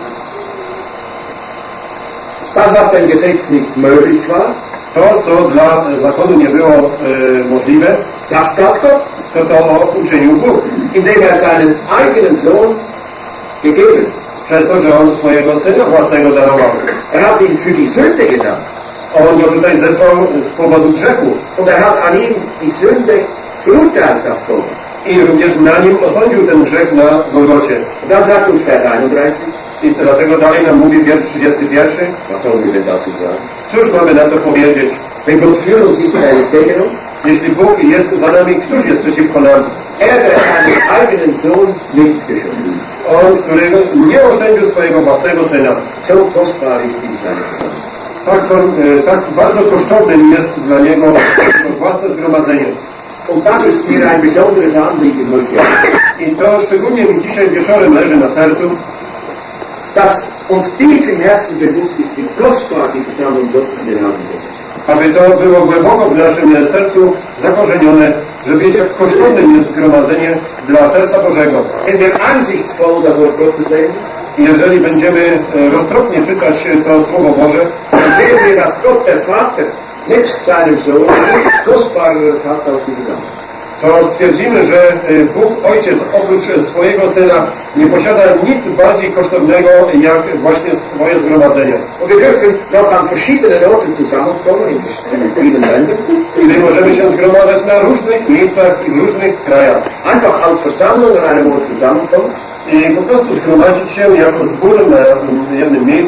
Das, was dem Gesetz nicht möglich war, To, co dla zakonu nie było e, możliwe, das tat Gott, to to uczynił Bóg. indem er seinen eigenen Sohn gegeben. Przez to, że On swojego Syna własnego darował. Er hat ihn für die Sünde gesandt. On go tutaj zesłał z powodu grzechu. Und er hat an ihm die Sünde verurteilt auf Gott. I również na nim osądził ten grzech na Golgocie. Und dann sagt uns Vers einunddreißig, I dlatego dalej nam mówi wiersz trzydziesty pierwszy. was sollen wir denn dazu sagen? Cóż mamy na to powiedzieć? Wenn Gott für uns ist, wer ist gegen uns? Jeśli Bóg jest za nami, któż jest przeciwko nam? Er, der seinen eigenen Sohn nicht geschont. On, który nie oszczędził swojego własnego Syna. So kostbar ist ihm seine Versammlung. Tak, e, tak bardzo kosztownym jest dla Niego to własne zgromadzenie. Und das ist mir ein besonderes Anliegen heute. I to szczególnie mi dzisiaj wieczorem leży na sercu, Dass uns tief im Herzen bewusst ist, wie kostbar die Versammlung Gottes in den Augen Gottes ist. aby to było głęboko w naszym sercu zakorzenione, że wiecie, jak kosztownym jest zgromadzenie dla serca Bożego. Wenn wir ansichtsvoll das Wort Gottes lesen, I jeżeli będziemy e, roztropnie czytać to Słowo Boże, dann sehen wir, dass Gott der Vater nebst seinem Sohn nichts Kostbareres hat als die Versammlung. to stwierdzimy, że e, Bóg Ojciec oprócz swojego Syna nie posiada nic bardziej kosztownego jak właśnie swoje zgromadzenie. Und wir dürfen noch an verschiedenen Orten zusammenkommen, in vielen Ländern, I my możemy się zgromadzać na różnych miejscach i w różnych krajach. einfach als Versammlung an einem Ort zusammenkommen. I po prostu zgromadzić się jako zbór na jednym miejscu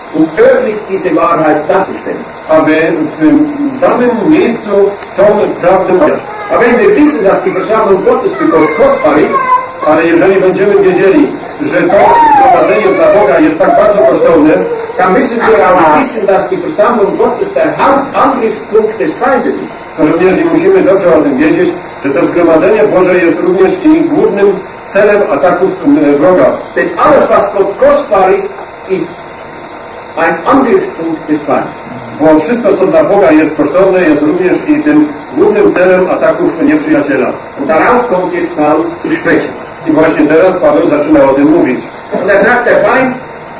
um örtlich diese Wahrheit darzustellen. aby w danym miejscu tą prawdę mówić. Aber wenn wir wissen, dass die Versammlung Gottes für Gott kostbar ist, Ale jeżeli będziemy wiedzieli, że to zgromadzenie dla Boga jest tak bardzo kosztowne, dann müssen wir auch wissen, dass die Versammlung Gottes der Hauptangriffspunkt des Feindes ist. to również i musimy dobrze o tym wiedzieć, że to zgromadzenie Boże jest również i głównym celem ataków wroga. Denn alles, was Gott kostbar ist, ist ein Angriffspunkt des Feindes. Bo wszystko, co dla Boga jest kosztowne, jest również i tym głównym celem ataków nieprzyjaciela. Und darauf kommt jetzt Paulus zu sprechen. I właśnie teraz Paweł zaczyna o tym mówić. Und er sagt, der Feind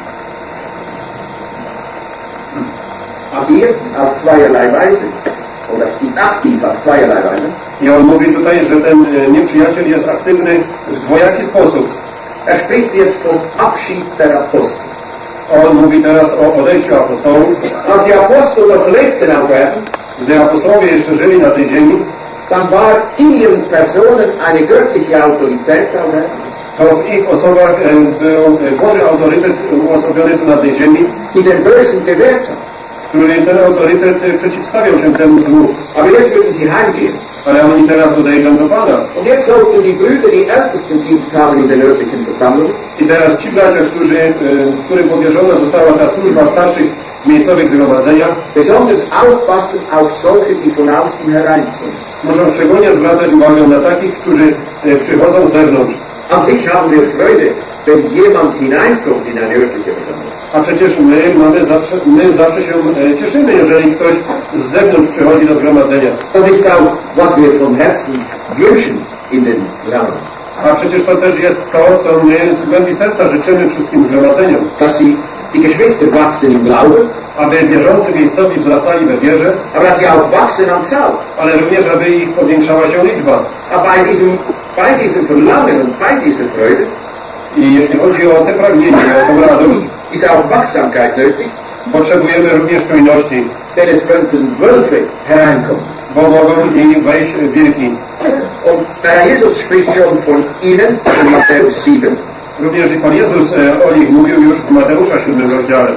agiert auf zweierlei Weise, oder ist aktiv auf zweierlei Weise. I on mówi tutaj, że ten nieprzyjaciel jest aktywny w dwojaki sposób. Er spricht jetzt vom Abschied der Apostel. On mówi teraz o odejściu apostołów. Als die Apostel noch lebten auf Erden, Gdy apostołowie jeszcze żyli na tej ziemi, dann war in ihren Personen eine göttliche Autorität auf Erden, to w ich osobach e, był Boży autorytet uosobiony tu na tej ziemi, die den Bösen gewehrt hat. który ten autorytet e, przeciwstawiał się temu złu. Aber jetzt würden sie heimgehen. Ale oni teraz odejdą do Pana. Und jetzt sollten die Brüder, die Ältestendienst haben in der örtlichen Versammlung, I teraz ci bracia, którzy, e, którym powierzona została ta służba starszych miejscowych zgromadzenia, besonders aufpassen auf solche, die von außen hereinkommen. muszą szczególnie zwracać uwagę na takich, którzy e, przychodzą z zewnątrz. An sich haben wir Freude, wenn jemand hineinkommt in eine örtliche Versammlung. A przecież my mamy zawsze, my zawsze się e, cieszymy, jeżeli ktoś z zewnątrz przychodzi do zgromadzenia. Das ist auch, was wir von Herzen wünschen in den Versammlungen. A przecież to też jest to, co my z głębi serca życzymy wszystkim zgromadzeniom. Dass sie, die Geschwister wachsen im Glauben, Aby wierzący miejscowi wzrastali we wierze, aber dass sie auch wachsen an Zahl. ale również aby ich powiększała się liczba. Aber bei diesem, bei diesem Verlangen und bei dieser Freude I jeśli chodzi o te pragnienie, o tą radość, ist auch Wachsamkeit nötig, potrzebujemy również czujności, denn es könnten Wölfe hereinkommen. bo mogą i wejść wilki. Und der Jesus spricht schon von ihnen in Matthäus sieben. Również i Pan Jezus e, o nich mówił już w Mateusza siódmym rozdziale.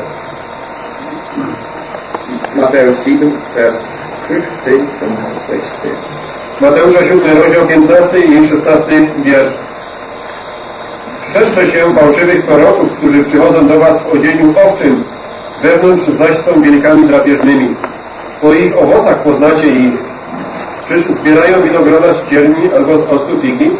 Matthäus sieben, Vers fünfzehn und sechzehn. Mateusza siódmy rozdział piętnasty i szesnasty wiersz. Strzeżcie się fałszywych proroków, którzy przychodzą do was w odzieniu owczym, wewnątrz zaś są wilkami drapieżnymi. Po ich owocach poznacie ich. Czyż zbierają winogrona z cierni albo z ostu figi?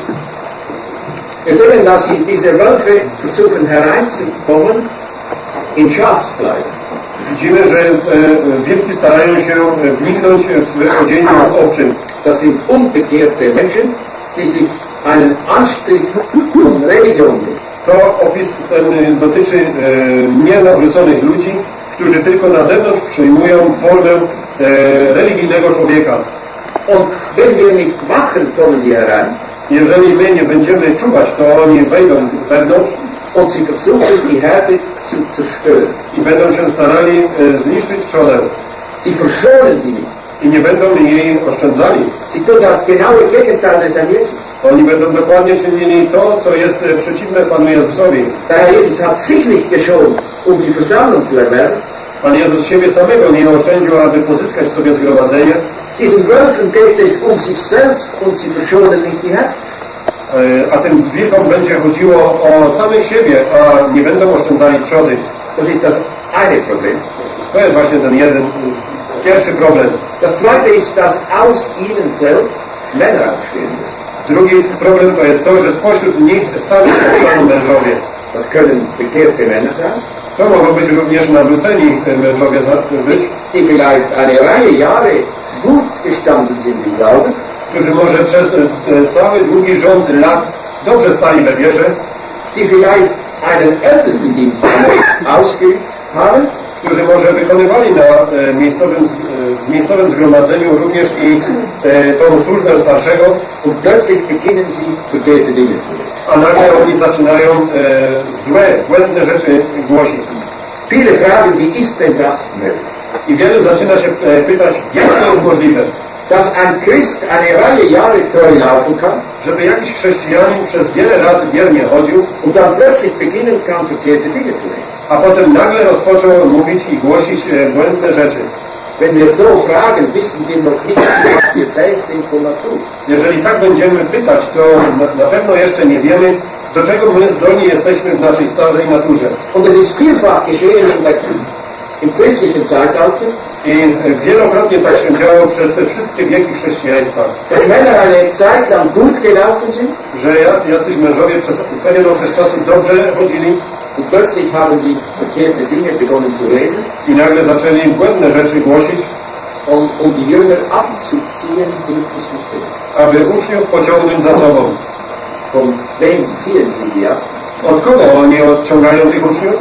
Wir sehen, dass sie diese Wölfe versuchen hereinzukommen in Schafskleider. Widzimy, że e, wilki starają się wniknąć w odzieniu owczym. Das sind unbekehrte Menschen, die sich einen Anstrich von Religion geben. To opis ten dotyczy e, nienawróconych ludzi, którzy tylko na zewnątrz przyjmują formę e, religijnego człowieka. Und wenn wir nicht wachen, kommen sie herein. Jeżeli my nie będziemy czuwać, to oni wejdą wewnątrz Und sie versuchen, die Herde zu zerstören. i będą się starali e, zniszczyć trzodę. Sie verschonen sie nicht. I nie będą jej oszczędzali. Sie tun das genaue Gegenteil des Herrn Jesus. Oni będą dokładnie czynili to, co jest e, przeciwne Panu Jezusowi. Der Herr Jesus hat sich nicht geschont, um die Versammlung zu erwerben. Pan Jezus siebie samego nie oszczędził, aby pozyskać sobie zgromadzenie. Diesen Wölfen geht es um sich selbst und sie verschonen nicht die Herde. A tym wilkom będzie chodziło o samych siebie, a nie będą oszczędzali trzody. Das ist das eine Problem. To jest właśnie ten jeden, pierwszy problem. Das zweite ist, dass aus ihnen selbst Männer aufstehen. Drugi problem to jest to, że spośród nich samych powstaną mężowie. Das können bekehrte Männer sein, To mogą być również nawróceni mężowie być, die vielleicht eine Reihe Jahre gut gestanden sind im Glauben, którzy może przez e, cały długi rząd lat dobrze stali we wierze, die vielleicht einen Ältestendienst ausgeübt haben, którzy może wykonywali na e, miejscowym, z- e, w miejscowym zgromadzeniu również i e, tą służbę starszego, und plötzlich beginnen sie verkehrte Dinge zu tun. a nagle oni zaczynają e, złe, błędne rzeczy głosić. Viele fragen, wie ist denn das möglich? I wiele zaczyna się e, pytać, jak to jest możliwe, Dass ein Christ eine Reihe Jahre treu laufen kann żeby jakiś chrześcijanin przez wiele lat wiernie chodził, und dann plötzlich beginnen kann, verkehrte Dinge zu tun. a potem nagle rozpoczął mówić i głosić e, błędne rzeczy. Wenn wir so fragen, wissen wir noch nicht, was wir fähig sind von Natur. Jeżeli tak będziemy pytać, to na, na pewno jeszcze nie wiemy, do czego my zdolni jesteśmy w naszej starej naturze. Und es ist vielfach geschehen in der, im christlichen Zeitalter, I wielokrotnie tak się działo przez wszystkie wieki chrześcijaństwa, dass Männer eine Zeit lang gut gelaufen sind że jacyś mężowie przez pewien okres czasu dobrze chodzili und plötzlich haben sie verkehrte Dinge begonnen zu reden, i nagle zaczęli błędne rzeczy głosić, um, um die Jünger abzuziehen in Christus Bild. aby uczniów pociągnąć za sobą. Von wem ziehen sie sie ab? Od kogo oni odciągają tych uczniów?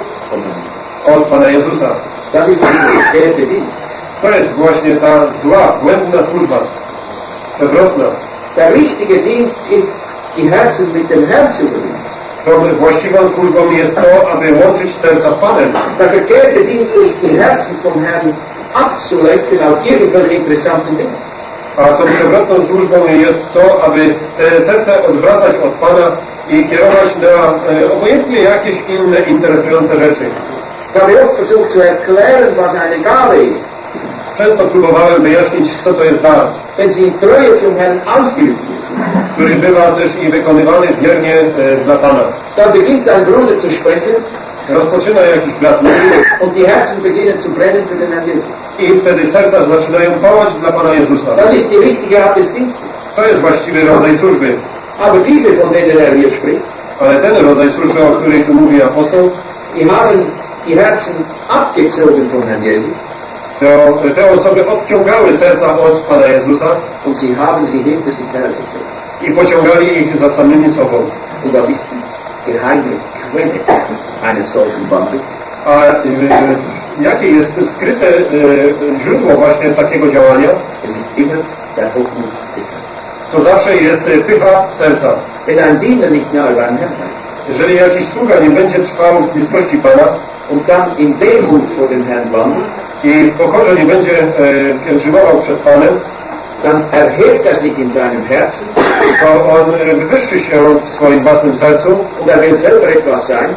Od Pana Jezusa. Das ist dieser verkehrte Dienst. To jest właśnie ta zła, błędna służba, przewrotna. Der richtige Dienst ist, die Herzen mit dem Herrn zu verbinden. Tą właściwą służbą jest to, aby łączyć serca z Panem. Der verkehrte Dienst ist, die Herzen vom Herrn abzulenken auf irgendwelche interessanten Dinge. A tą przewrotną służbą jest to, aby te serce odwracać od Pana i kierować na e, obojętnie jakieś inne interesujące rzeczy. Ich habe oft versucht zu erklären, was eine Gabe ist. Często próbowałem wyjaśnić, co to jest dar, Wenn sie in Treue zum Herrn ausgeübt wird, który bywa też i wykonywany wiernie e, dla Pana. dann beginnt ein Bruder zu sprechen Rozpoczyna jakiś brat mówić und die Herzen beginnen zu brennen für den Herrn Jesus. i wtedy serca zaczynają pałać dla Pana Jezusa. Das ist die richtige Art des Dienstes. To jest właściwy rodzaj służby. Aber diese, von denen er hier spricht, Ale ten rodzaj służby, o której tu mówi apostoł, die haben die Herzen abgezogen von Herrn Jesus to te osoby odciągały serca od Pana Jezusa und sie haben sie hinter sich hergezogen. i pociągali ich za samymi sobą. Und das ist die geheime Quelle eines solchen Wandels. A y, y, jakie jest skryte y, źródło właśnie takiego działania? Es ist immer der Hochmut des Herzens. To zawsze jest y, pycha serca. Wenn ein Diener nicht nahe beim Herrn bleibt Jeżeli jakiś sługa nie będzie trwał w bliskości Pana und dann in Demut vor dem Herrn wandelt, i w pokorze nie będzie y, pielgrzymował przed Panem, dann erhebt er sich in seinem Herzen to on y, wywyższy się w swoim własnym sercu und er will selber etwas sein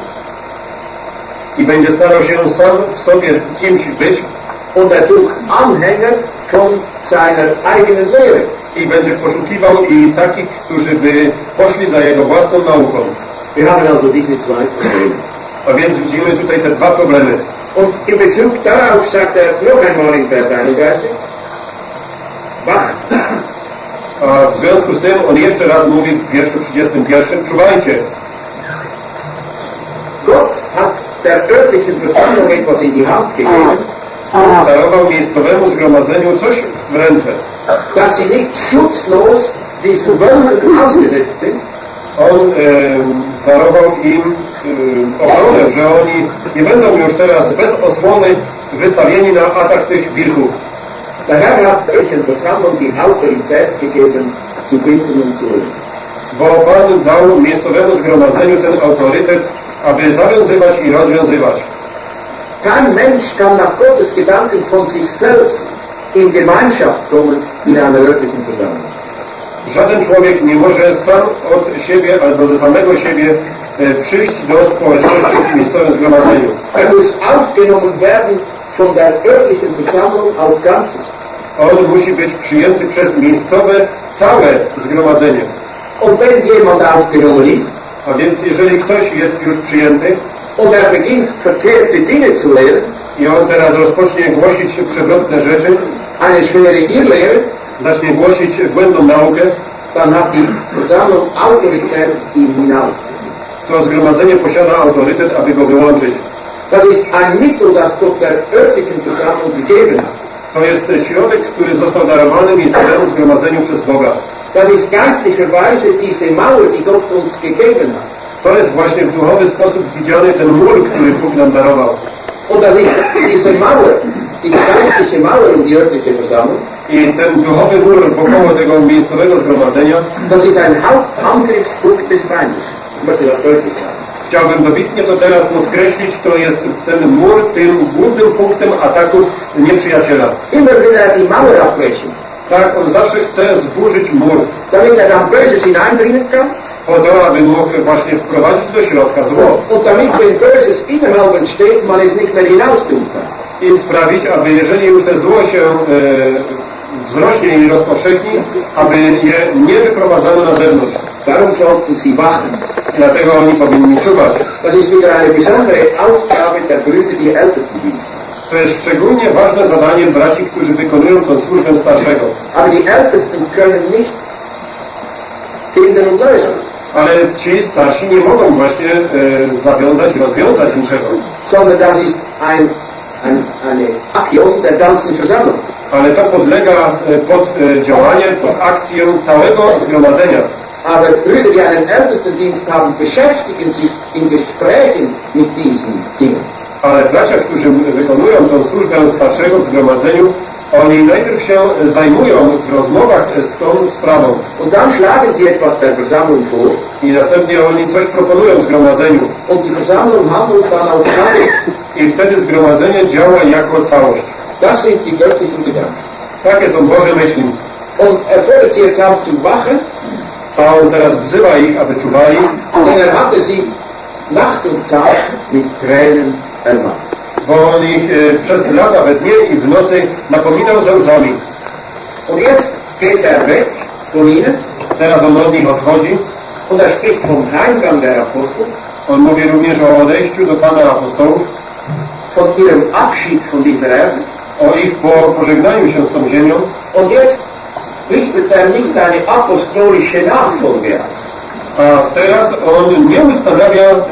i będzie starał się sam w sobie kimś być und er sucht Anhänger von seiner eigenen Lehre. i będzie poszukiwał i takich, którzy by poszli za jego własną nauką. Wir haben also diese zwei Probleme. A więc widzimy tutaj te dwa problemy. Und in Bezug darauf sagt er noch einmal in Vers einunddreißig, wacht, A w związku z tym on jeszcze raz mówi w wierszu trzydziestym pierwszym: czuwajcie. Gott hat der örtlichen Versammlung etwas in die Hand gegeben, Darował miejscowemu zgromadzeniu coś w ręce. dass sie nicht schutzlos diesen Wölfen ausgesetzt sind, On e, darował im e, ochronę, że oni nie będą już teraz bez osłony wystawieni na atak tych wilków. Der Herr hat der örtlichen Versammlung die Autorität gegeben, zu binden und zu lösen. Bo Pan dał miejscowemu zgromadzeniu ten autorytet, aby zawiązywać i rozwiązywać. Kein Mensch kann nach Gottes Gedanken von sich selbst in Gemeinschaft kommen in einer örtlichen Versammlung. Żaden człowiek nie może sam od siebie albo ze samego siebie e, przyjść do społeczności w miejscowym zgromadzeniu. Er muss aufgenommen werden von der örtlichen Versammlung als Ganzes. On musi być przyjęty przez miejscowe, całe zgromadzenie. Und wenn jemand aufgenommen ist, A więc jeżeli ktoś jest już przyjęty und er beginnt verkehrte Dinge zu lehren, i on teraz rozpocznie głosić przewrotne rzeczy, eine schwere Irrlehre, zacznie głosić błędną naukę, dann hat die Versammlung Autorität, ihn hinauszuführen. to zgromadzenie posiada autorytet, aby go wyłączyć. Das ist ein Mittel, das Gott der örtlichen Versammlung gegeben hat. To jest środek, który został darowany miejscowemu zgromadzeniu przez Boga. Das ist geistlicherweise diese Mauer, die Gott uns gegeben hat. To jest właśnie w duchowy sposób widziany ten mur, który Bóg nam darował. Und das ist diese Mauer, diese geistliche Mauer um die örtliche Versammlung, I ten duchowy mur wokoło tego miejscowego zgromadzenia, das ist ein Hauptangriffspunkt des Feindes. Ich möchte das deutlich sagen. chciałbym dobitnie to teraz podkreślić, to jest ten mur tym głównym punktem ataków nieprzyjaciela. Immer will er die Mauer abbrechen, Tak, on zawsze chce zburzyć mur, damit er dann Böses hineinbringen kann, po to, aby mógł właśnie wprowadzić do środka zło. Und damit, wenn Böses innerhalb entsteht, man es nicht mehr hinaustun kann. I sprawić, aby jeżeli już te zło się e, wzrośnie i rozpowszechni, aby je nie wyprowadzano na zewnątrz. Darum sollten sie wachen. Dlatego oni powinni czuwać. Das ist wieder eine besondere Aufgabe der Brüder, die Ältestendienst haben. To jest szczególnie ważne zadanie braci, którzy wykonują tę służbę starszego. Aber die Ältesten können nicht finden und lösen. Ale ci starsi nie mogą właśnie e, zawiązać, rozwiązać niczego. Sondern das ist ein, ein, eine Aktion der ganzen Versammlung. Ale to podlega e, pod e, działanie, pod akcję całego zgromadzenia. Aber Brüder, die einen Ältestendienst haben, beschäftigen sich in Gesprächen mit diesen Dingen. Ale bracia, którzy wykonują tę służbę starszego w zgromadzeniu, oni najpierw się zajmują w rozmowach z tą sprawą. Und dann schlagen sie etwas der Versammlung vor. I następnie oni coś proponują w zgromadzeniu. Und die Versammlung handelt dann als Ganzes. I wtedy zgromadzenie działa jako całość. Das sind die göttlichen Gedanken. Takie są Boże myśli. Und er fordert sie jetzt auf zu wachen. A on teraz wzywa ich, aby czuwali. Denn er hatte sie Nacht und Tag mit Tränen ermahnt. Bo on ich e, przez lata we dnie i w nocy napominał ze łzami. Und jetzt geht er weg von ihnen. Teraz on od nich odchodzi. Und er spricht vom Heimgang der Apostel. On mówi również o odejściu do Pana Apostołów. Von ihrem Abschied von dieser Erde. O ich po pożegnaniu się z tą ziemią. Und jetzt richtet er nicht eine apostolische Nachfolge an. A teraz on nie ustanawia e,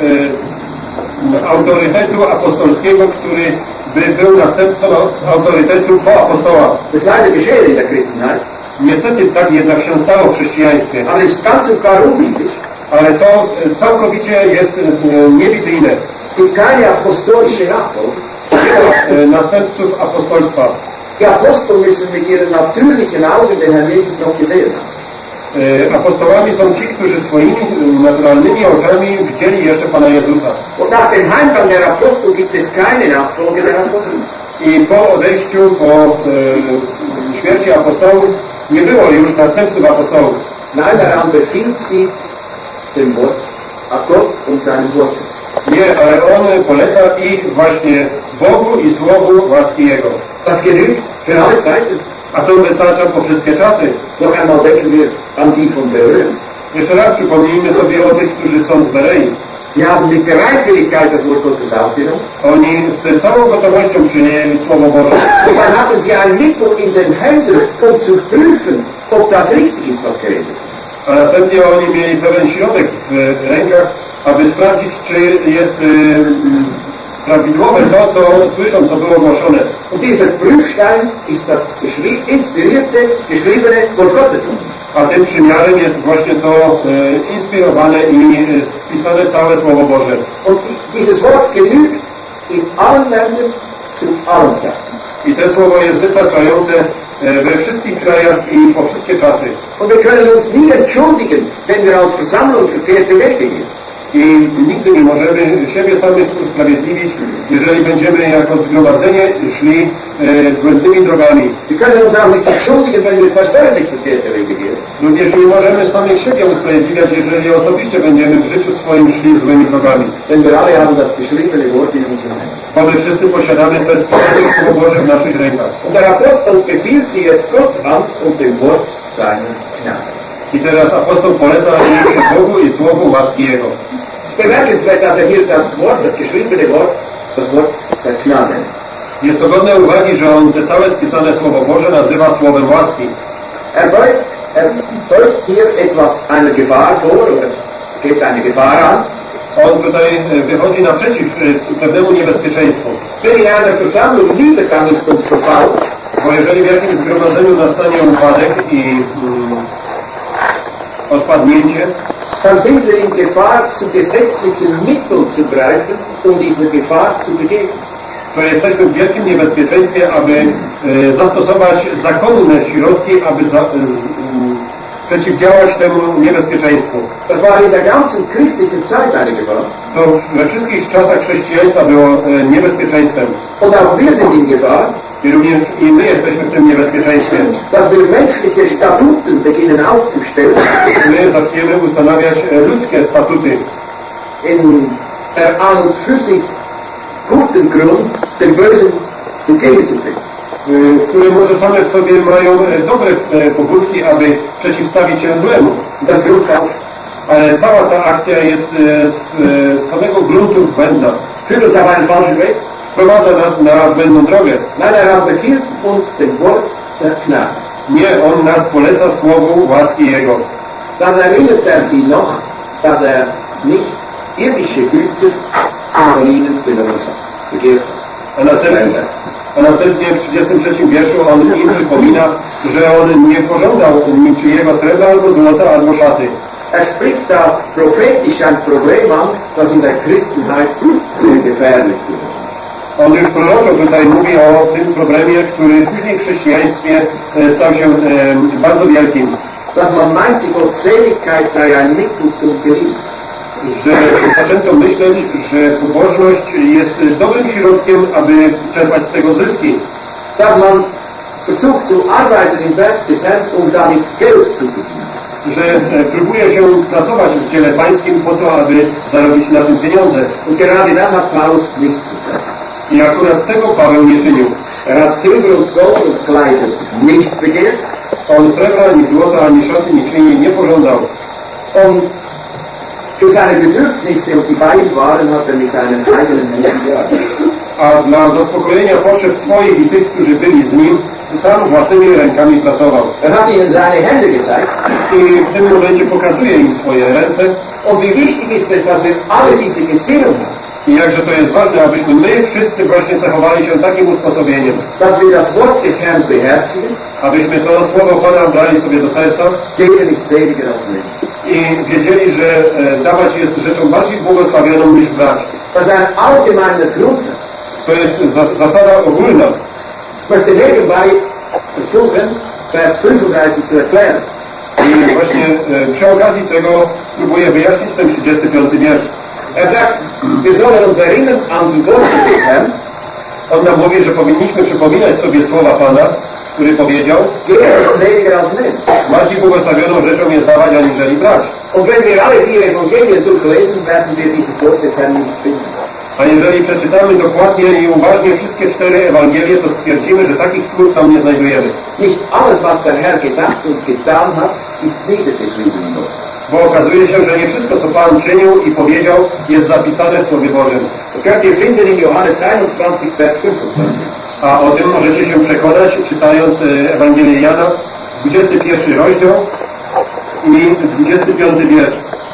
autorytetu apostolskiego, który by był następcą autorytetu po apostołach. Das ist leider geschehen in der Christenheit. Niestety tak jednak się stało w chrześcijaństwie. Aber es ist ganz und gar unbiblisch. Ale to e, całkowicie jest e, niebiblijne. Es gibt keine apostolische Nachfolge. E, następców apostolstwa. Die Apostel müssen mit ihren natürlichen Augen den Herrn Jesus noch gesehen haben. E, apostołami są ci, którzy swoimi naturalnymi oczami widzieli jeszcze Pana Jezusa. Und nach dem Heimgang der Apostel gibt es keine Nachfolge der Apostel. I po odejściu, po e, śmierci apostołów nie było już następców apostołów. Nein, daran befiehlt sie dem Wort, a Gott und seinem Wort. Nie, ale on poleca ich właśnie Bogu i Słowu łaski Jego. Das genügt für alle Zeiten. A to wystarcza po wszystkie czasy. Noch einmal denken wir an die von Berlin. Jeszcze raz przypomnijmy sobie o tych, którzy są z Berei. Sie haben mit Bereitwilligkeit das Wort Gottes aufgenommen. Oni z całą gotowością przyjęli Słowo Boże. Und dann hatten sie ein Mittel in den Händen, um zu prüfen, ob das richtig ist, was geredet wird. A następnie oni mieli pewien środek w rękach, aby sprawdzić, czy jest y, y, prawidłowe to, co słyszą, co było głoszone. Und dieser Prüfstein ist das inspirierte, geschriebene Wort Gottes. A tym przymiarem jest właśnie to e, inspirowane i e, spisane całe Słowo Boże. Und dieses Wort genügt in allen Ländern zu allen Zeiten. I to Słowo jest wystarczające e, we wszystkich krajach i po wszystkie czasy. Und wir können uns nie entschuldigen, wenn wir als Versammlung verkehrte Wege gehen. I nigdy nie możemy siebie samych usprawiedliwić, jeżeli będziemy jako zgromadzenie szli e, błędnymi drogami. Wir können uns auch nicht entschuldigen, wenn wir persönlich verkehrte Wege gehen. Również nie możemy samych siebie usprawiedliwiać, jeżeli osobiście będziemy w życiu swoim szli złymi drogami. Denn wir alle haben das geschriebene Wort in unseren Händen. Bo my wszyscy posiadamy te spisane Słowo Boże w naszych rękach. Und der Apostel befiehlt sie jetzt Gott an und dem Wort seiner Gnade. I teraz apostoł poleca im się Bogu i Słowu łaski Jego. Es ist bemerkenswert, dass er hier das Wort, das geschriebene Wort, das Wort der Gnade. Jest to godne uwagi, że on te całe spisane Słowo Boże nazywa Słowem łaski. Er beugt, er beugt hier etwas einer Gefahr vor, oder gibt eine Gefahr an. On tutaj wychodzi naprzeciw pewnemu niebezpieczeństwu. Wenn in einer Versammlung Niedergang ist und Verfall, Bo jeżeli w jakimś zgromadzeniu nastanie upadek i mm, odpadnięcie, dann sind wir in Gefahr, zu gesetzlichen Mitteln zu greifen, um dieser Gefahr zu begegnen. to jesteśmy w wielkim niebezpieczeństwie, aby e, zastosować zakonne środki, aby za, z, m, przeciwdziałać temu niebezpieczeństwu. Das war in der ganzen christlichen Zeit eine Gefahr. To we wszystkich czasach chrześcijaństwa było e, niebezpieczeństwem. Und auch wir sind in Gefahr, I również i my jesteśmy w tym niebezpieczeństwie. Dass wir menschliche Statuten beginnen aufzustellen, My zaczniemy ustanawiać ludzkie statuty. in der an und für sich guten Grund, dem Bösen entgegenzubringen. Które może same w sobie mają dobre pobudki, aby przeciwstawić się złemu. Das Grund falsch. Ale cała ta akcja jest z samego gruntu błędna. Führt uns auf einen falschen Weg. Wprowadza nas na błędną drogę. Nein, er befiehlt uns dem Wort der Gnade. Nie, On nas poleca słowu łaski Jego. Dann erinnert er sie noch, dass er nicht irdische Güter von ihnen begehrt hat. A następnie, a następnie w trzydziestym trzecim wierszu On im przypomina, że On nie pożądał niczyjego srebra albo złota albo szaty. Er spricht da prophetisch ein Problem an, das in der Christenheit sehr gefährlich ist. On już proroczo tutaj mówi o tym problemie, który później w chrześcijaństwie stał się bardzo wielkim. Dass man meint, die Gottseligkeit sei ein Mittel zum Gewinn. Że zaczęto myśleć, że pobożność jest dobrym środkiem, aby czerpać z tego zyski. Dass man versucht zu arbeiten im Werk des Herrn, um damit Geld zu verdienen. Że próbuje się pracować w dziele pańskim po to, aby zarobić na tym pieniądze. Und gerade das hat Paulus nicht getan. I akurat tego Paweł nie czynił. Er hat Silber und Gold und Kleider nicht begehrt. On srebra, ani złota, ani szaty niczyjej nie pożądał. Und für seine Bedürfnisse und die bei ihm waren, hat er mit seinen eigenen Händen gearbeitet. A dla zaspokojenia potrzeb swoich i tych, którzy byli z nim, sam własnymi rękami pracował. Er hat ihnen seine Hände gezeigt. I w tym momencie pokazuje im swoje ręce. Und wie wichtig ist es, dass wir alle diese Gesinnung haben. I jakże to jest ważne, abyśmy my wszyscy właśnie zachowali się takim usposobieniem. Dass wir das Wort des Herrn beherzigen. Abyśmy to słowo Pana brali sobie do serca. Geben ist seliger als nehmen. I wiedzieli, że e, dawać jest rzeczą bardziej błogosławioną niż brać. Das ist ein allgemeiner Grundsatz. To jest za, zasada ogólna. Ich möchte nebenbei versuchen, Vers fünfunddreißig zu erklären. I właśnie e, przy okazji tego spróbuję wyjaśnić ten trzydziesty piąty wiersz. Er sagt, wir sollen uns erinnern an die Worte des Herrn. On nam mówi, że powinniśmy przypominać sobie słowa Pana, który powiedział: Geben ist seliger als nehmen. bardziej błogosławioną rzeczą jest dawać, aniżeli brać. Und wenn wir alle vier Evangelien durchlesen, werden wir dieses Wort des Herrn nicht finden. A jeżeli przeczytamy dokładnie i uważnie wszystkie cztery Ewangelie, to stwierdzimy, że takich słów tam nie znajdujemy. Nicht alles, was der Herr gesagt und getan hat, ist niedergeschrieben im Wort. Bo okazuje się, że nie wszystko, co Pan czynił i powiedział, jest zapisane w Słowie Bożym. Das könnt ihr finden in Johannes einundzwanzig, Vers fünfundzwanzig. A o tym możecie się przekonać, czytając Ewangelię Jana, dwudziesty pierwszy rozdział i dwudziesty piąty wiersz.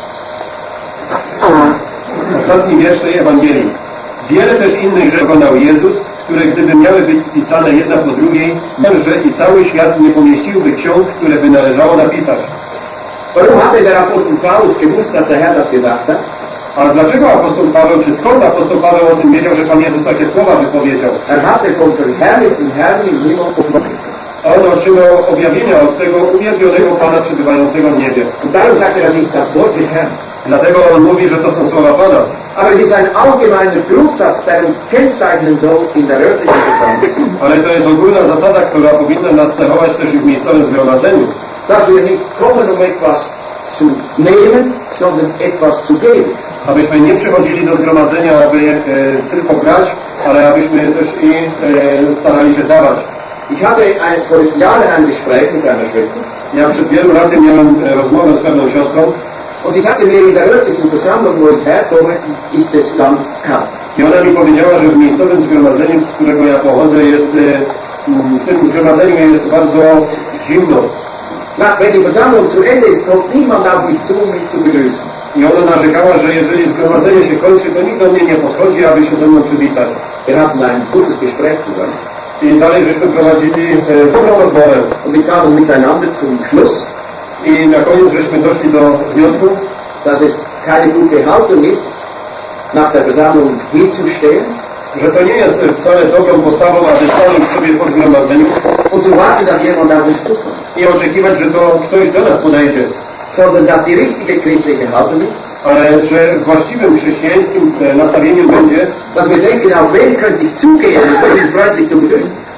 Ostatni wiersz tej Ewangelii. Wiele też innych rzeczy dokonał Jezus, które gdyby miały być spisane jedna po drugiej, że i cały świat nie pomieściłby ksiąg, które by należało napisać. Warum hatte der Apostel Paulus gewusst, dass der Herr das gesagt hat? A dlaczego apostoł Paweł, czy skąd apostoł Paweł o tym wiedział, że Pan Jezus takie słowa wypowiedział? Er hatte vom verherrlichten Herrn im Himmel offenbart. On otrzymał objawienia od tego uwielbionego Pana przebywającego w niebie. Und darum sagt er, das ist das Wort des Herrn. Dlatego on mówi, że to są słowa Pana. Aber es ist ein allgemeiner Grundsatz, der uns kennzeichnen soll in der örtlichen Versammlung. Ale to jest ogólna zasada, która powinna nas cechować też i w miejscowym zgromadzeniu. Dass wir nicht kommen, um etwas zu nehmen, sondern etwas zu geben. Abyśmy nie przychodzili do zgromadzenia, aby e, tylko brać, ale abyśmy też i e, starali się dawać. Ich hatte ein, vor Jahren ein Gespräch mit einer Schwester. Ja przed wielu laty miałem e, rozmowę z pewną siostrą. Und sie sagte mir, in der örtlichen Versammlung, wo ich herkomme, ist es ganz kalt. I ona mi powiedziała, że w miejscowym zgromadzeniu, z którego ja pochodzę, jest, w tym zgromadzeniu jest bardzo zimno. Na, wenn die Versammlung zu Ende ist, kommt niemand auf mich zu, um mich zu begrüßen. I ona narzekała, że jeżeli zgromadzenie się kończy, to nikt do mnie nie podchodzi, aby się ze mną przywitać. Wir hatten ein gutes Gespräch zusammen. I dalej żeśmy prowadzili e, dobrą rozmowę. Und wir kamen miteinander zum Schluss, I na koniec żeśmy doszli do wniosku, dass es keine gute Haltung ist, nach der Versammlung hinzustehen że to nie jest wcale dobrą postawą, aby stanąć sobie po zgromadzeniu und zu warten, dass jemand auf uns zukommt, i oczekiwać, że to ktoś do nas podejdzie, sondern dass die richtige christliche Haltung ist, ale że właściwym chrześcijańskim nastawieniem będzie, dass wir denken, auf wen könnte ich zugehen, um ihn freundlich zu begrüßen. aby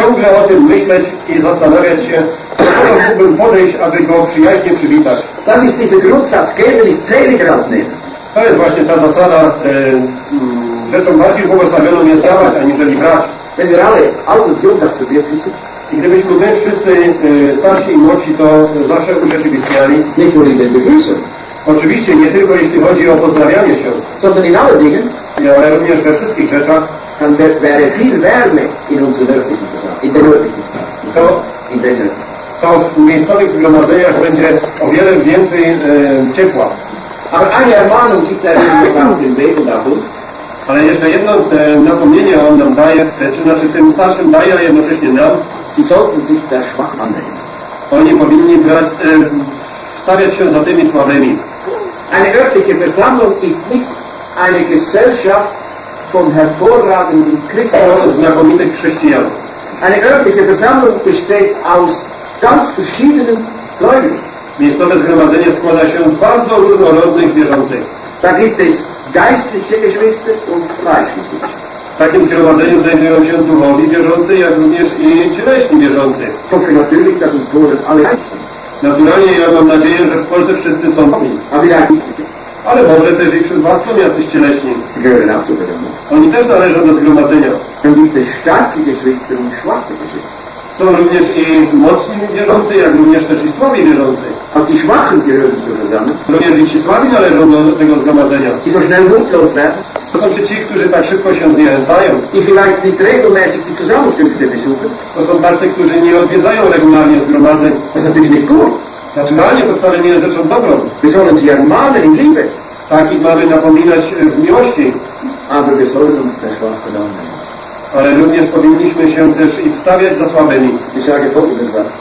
ciągle o tym myśleć i zastanawiać się, do kogo mógłbym podejść, aby go przyjaźnie przywitać. Das ist dieser Grundsatz, geben ist seliger als nehmen. To jest właśnie ta zasada, e, m, rzeczą bardziej błogosławioną jest dawać, aniżeli brać. Wenn wir alle alt und jung das verwirklichen, I gdybyśmy my wszyscy e, starsi i młodsi to zawsze urzeczywistniali, nicht nur in den Begrüßungen, oczywiście nie tylko jeśli chodzi o pozdrawianie się, sondern in allen Dingen, ale również we wszystkich rzeczach, dann wäre viel Wärme in unseren örtlichen Versammlungen, in den örtlichen Versammlungen, to, in den örtlichen. to w miejscowych zgromadzeniach będzie o wiele więcej e, ciepła. Aber eine Ermahnung gibt er uns auf den Weg und auf uns. Ale jeszcze jedno e, napomnienie on nam daje, e, czy znaczy tym starszym daje, a jednocześnie nam. Sie sollten sich der Schwach annehmen. Oni powinni brać, e, stawiać się za tymi słabymi. Eine örtliche Versammlung ist nicht eine Gesellschaft von hervorragenden Christen. To znakomitych chrześcijan. Eine örtliche Versammlung besteht aus ganz verschiedenen Gläubigen. Miejscowe zgromadzenie składa się z bardzo różnorodnych wierzących. Da gibt es geistliche Geschwister und fleischliche Geschwister. W takim zgromadzeniu znajdują się duchowi wierzący, jak również i cieleśni wierzący. Ich hoffe natürlich, dass in Polen alle gleich sind. Naturalnie ja mam nadzieję, że w Polsce wszyscy są dobrzy. Aber vielleicht nicht. Ale może też i wśród was są jacyś cieleśni. Sie gehören auch zur Versammlung. Oni też należą do zgromadzenia. Dann gibt es starke Geschwister und schwache Geschwister. Są również i mocni wierzący, jak również też i słabi wierzący. Auch die Schwachen gehören zur Versammlung, Również i ci słabi należą do tego zgromadzenia. die so schnell mutlos werden, To są ci, którzy tak szybko się zniechęcają. die vielleicht nicht regelmäßig die Zusammenkünfte besuchen. To są tacy, którzy nie odwiedzają regularnie zgromadzeń. Das ist natürlich nicht gut. Naturalnie to wcale nie jest rzeczą dobrą. Wir sollen sie ermahnen in Liebe, Takich mamy napominać w miłości, aber wir sollen uns der Schwachen annehmen. ale również powinniśmy się też i wstawiać za słabymi. Ich sage folgenden Satz.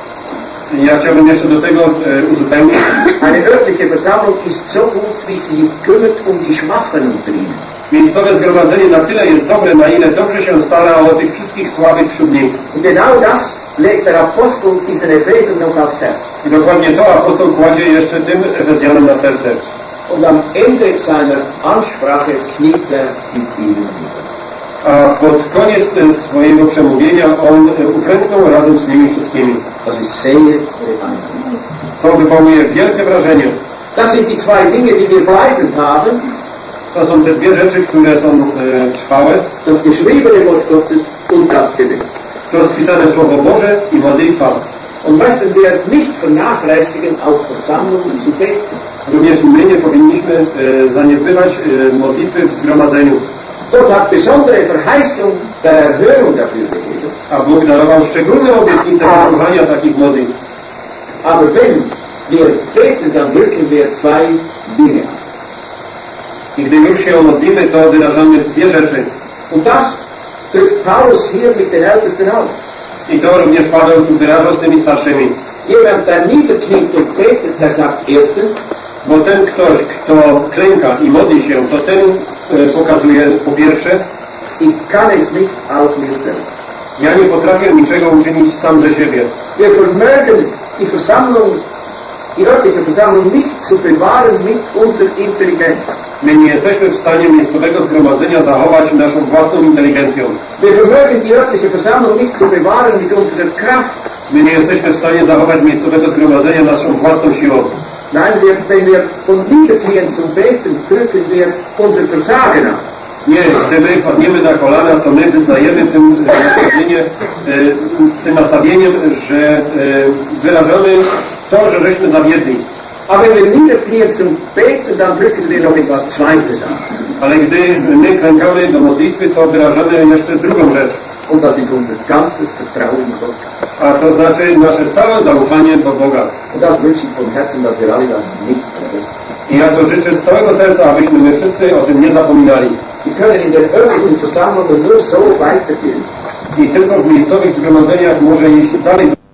Ja chciałbym jeszcze do tego e, uzupełnić. Eine örtliche Versammlung ist so gut, wie sie sich kümmert um die Schwachen unter ihnen. Miejscowe zgromadzenie na tyle jest dobre, na ile dobrze się stara o tych wszystkich słabych wśród nich. Und genau das legt der Apostel diesen Ephesern noch aufs Herz. I dokładnie to apostoł kładzie jeszcze tym Efezjanom na serce. Und am Ende seiner Ansprache kniet er mit ihnen nieder. A pod koniec e, swojego przemówienia on e, uklęknął razem z nimi wszystkimi. Das ist sehr beeindruckend. To wywołuje wielkie wrażenie. Das sind die zwei Dinge, die wir bleibend haben. To są te dwie rzeczy, które są e, trwałe. Das geschriebene Wort Gottes und das Gebet. To spisane Słowo Boże i modlitwa. Und möchten wir nicht vernachlässigen, auf Versammlungen zu beten. Również my nie powinniśmy e, zaniedbywać e, modlitwy w zgromadzeniu. Gott hat besondere Verheißung der Erhörung dafür gegeben. A Bóg darował szczególne obietnice wysłuchania takich modlitw. Aber wenn wir beten, dann drücken wir zwei Dinge aus. I gdy już się modlimy, to wyrażamy dwie rzeczy. Und das drückt Paulus hier mit den Ältesten aus. I to również Paweł tu wyrażał z tymi starszymi. Jemand, der niederkniet und betet, der sagt erstens, Bo ten ktoś, kto klęka i modli się, to ten e, pokazuje po pierwsze, ich kann es nicht aus mir selbst. ja nie potrafię niczego uczynić sam ze siebie. Wir vermögen die Versammlung, die örtliche Versammlung nicht zu bewahren mit unserer Intelligenz. My nie jesteśmy w stanie miejscowego zgromadzenia zachować naszą własną inteligencją. Wir vermögen die örtliche Versammlung nicht zu bewahren mit unserer Kraft. My nie jesteśmy w stanie zachować miejscowego zgromadzenia naszą własną siłą. Nein, wir, wenn wir von niederknien zum Beten, drücken wir unser Versagen aus. Nie, gdy my padniemy na kolana, to my wyznajemy tym nastawieniem, tym nastawieniem, że e, wyrażamy to, że żeśmy zawiedli. Aber wenn wir niederknien zum Beten, dann drücken wir noch etwas Zweites aus. Ale gdy my klękamy do modlitwy, to wyrażamy jeszcze drugą rzecz. Und das ist unser ganzes Vertrauen in Gott. A to znaczy nasze całe zaufanie do Boga. Und das wünsche ich von Herzen, dass wir alle das nicht vergessen. I ja to życzę z całego serca, abyśmy my wszyscy o tym nie zapominali. Wir können in den örtlichen Versammlungen nur so weitergehen. I tylko w miejscowych zgromadzeniach może iść dalej.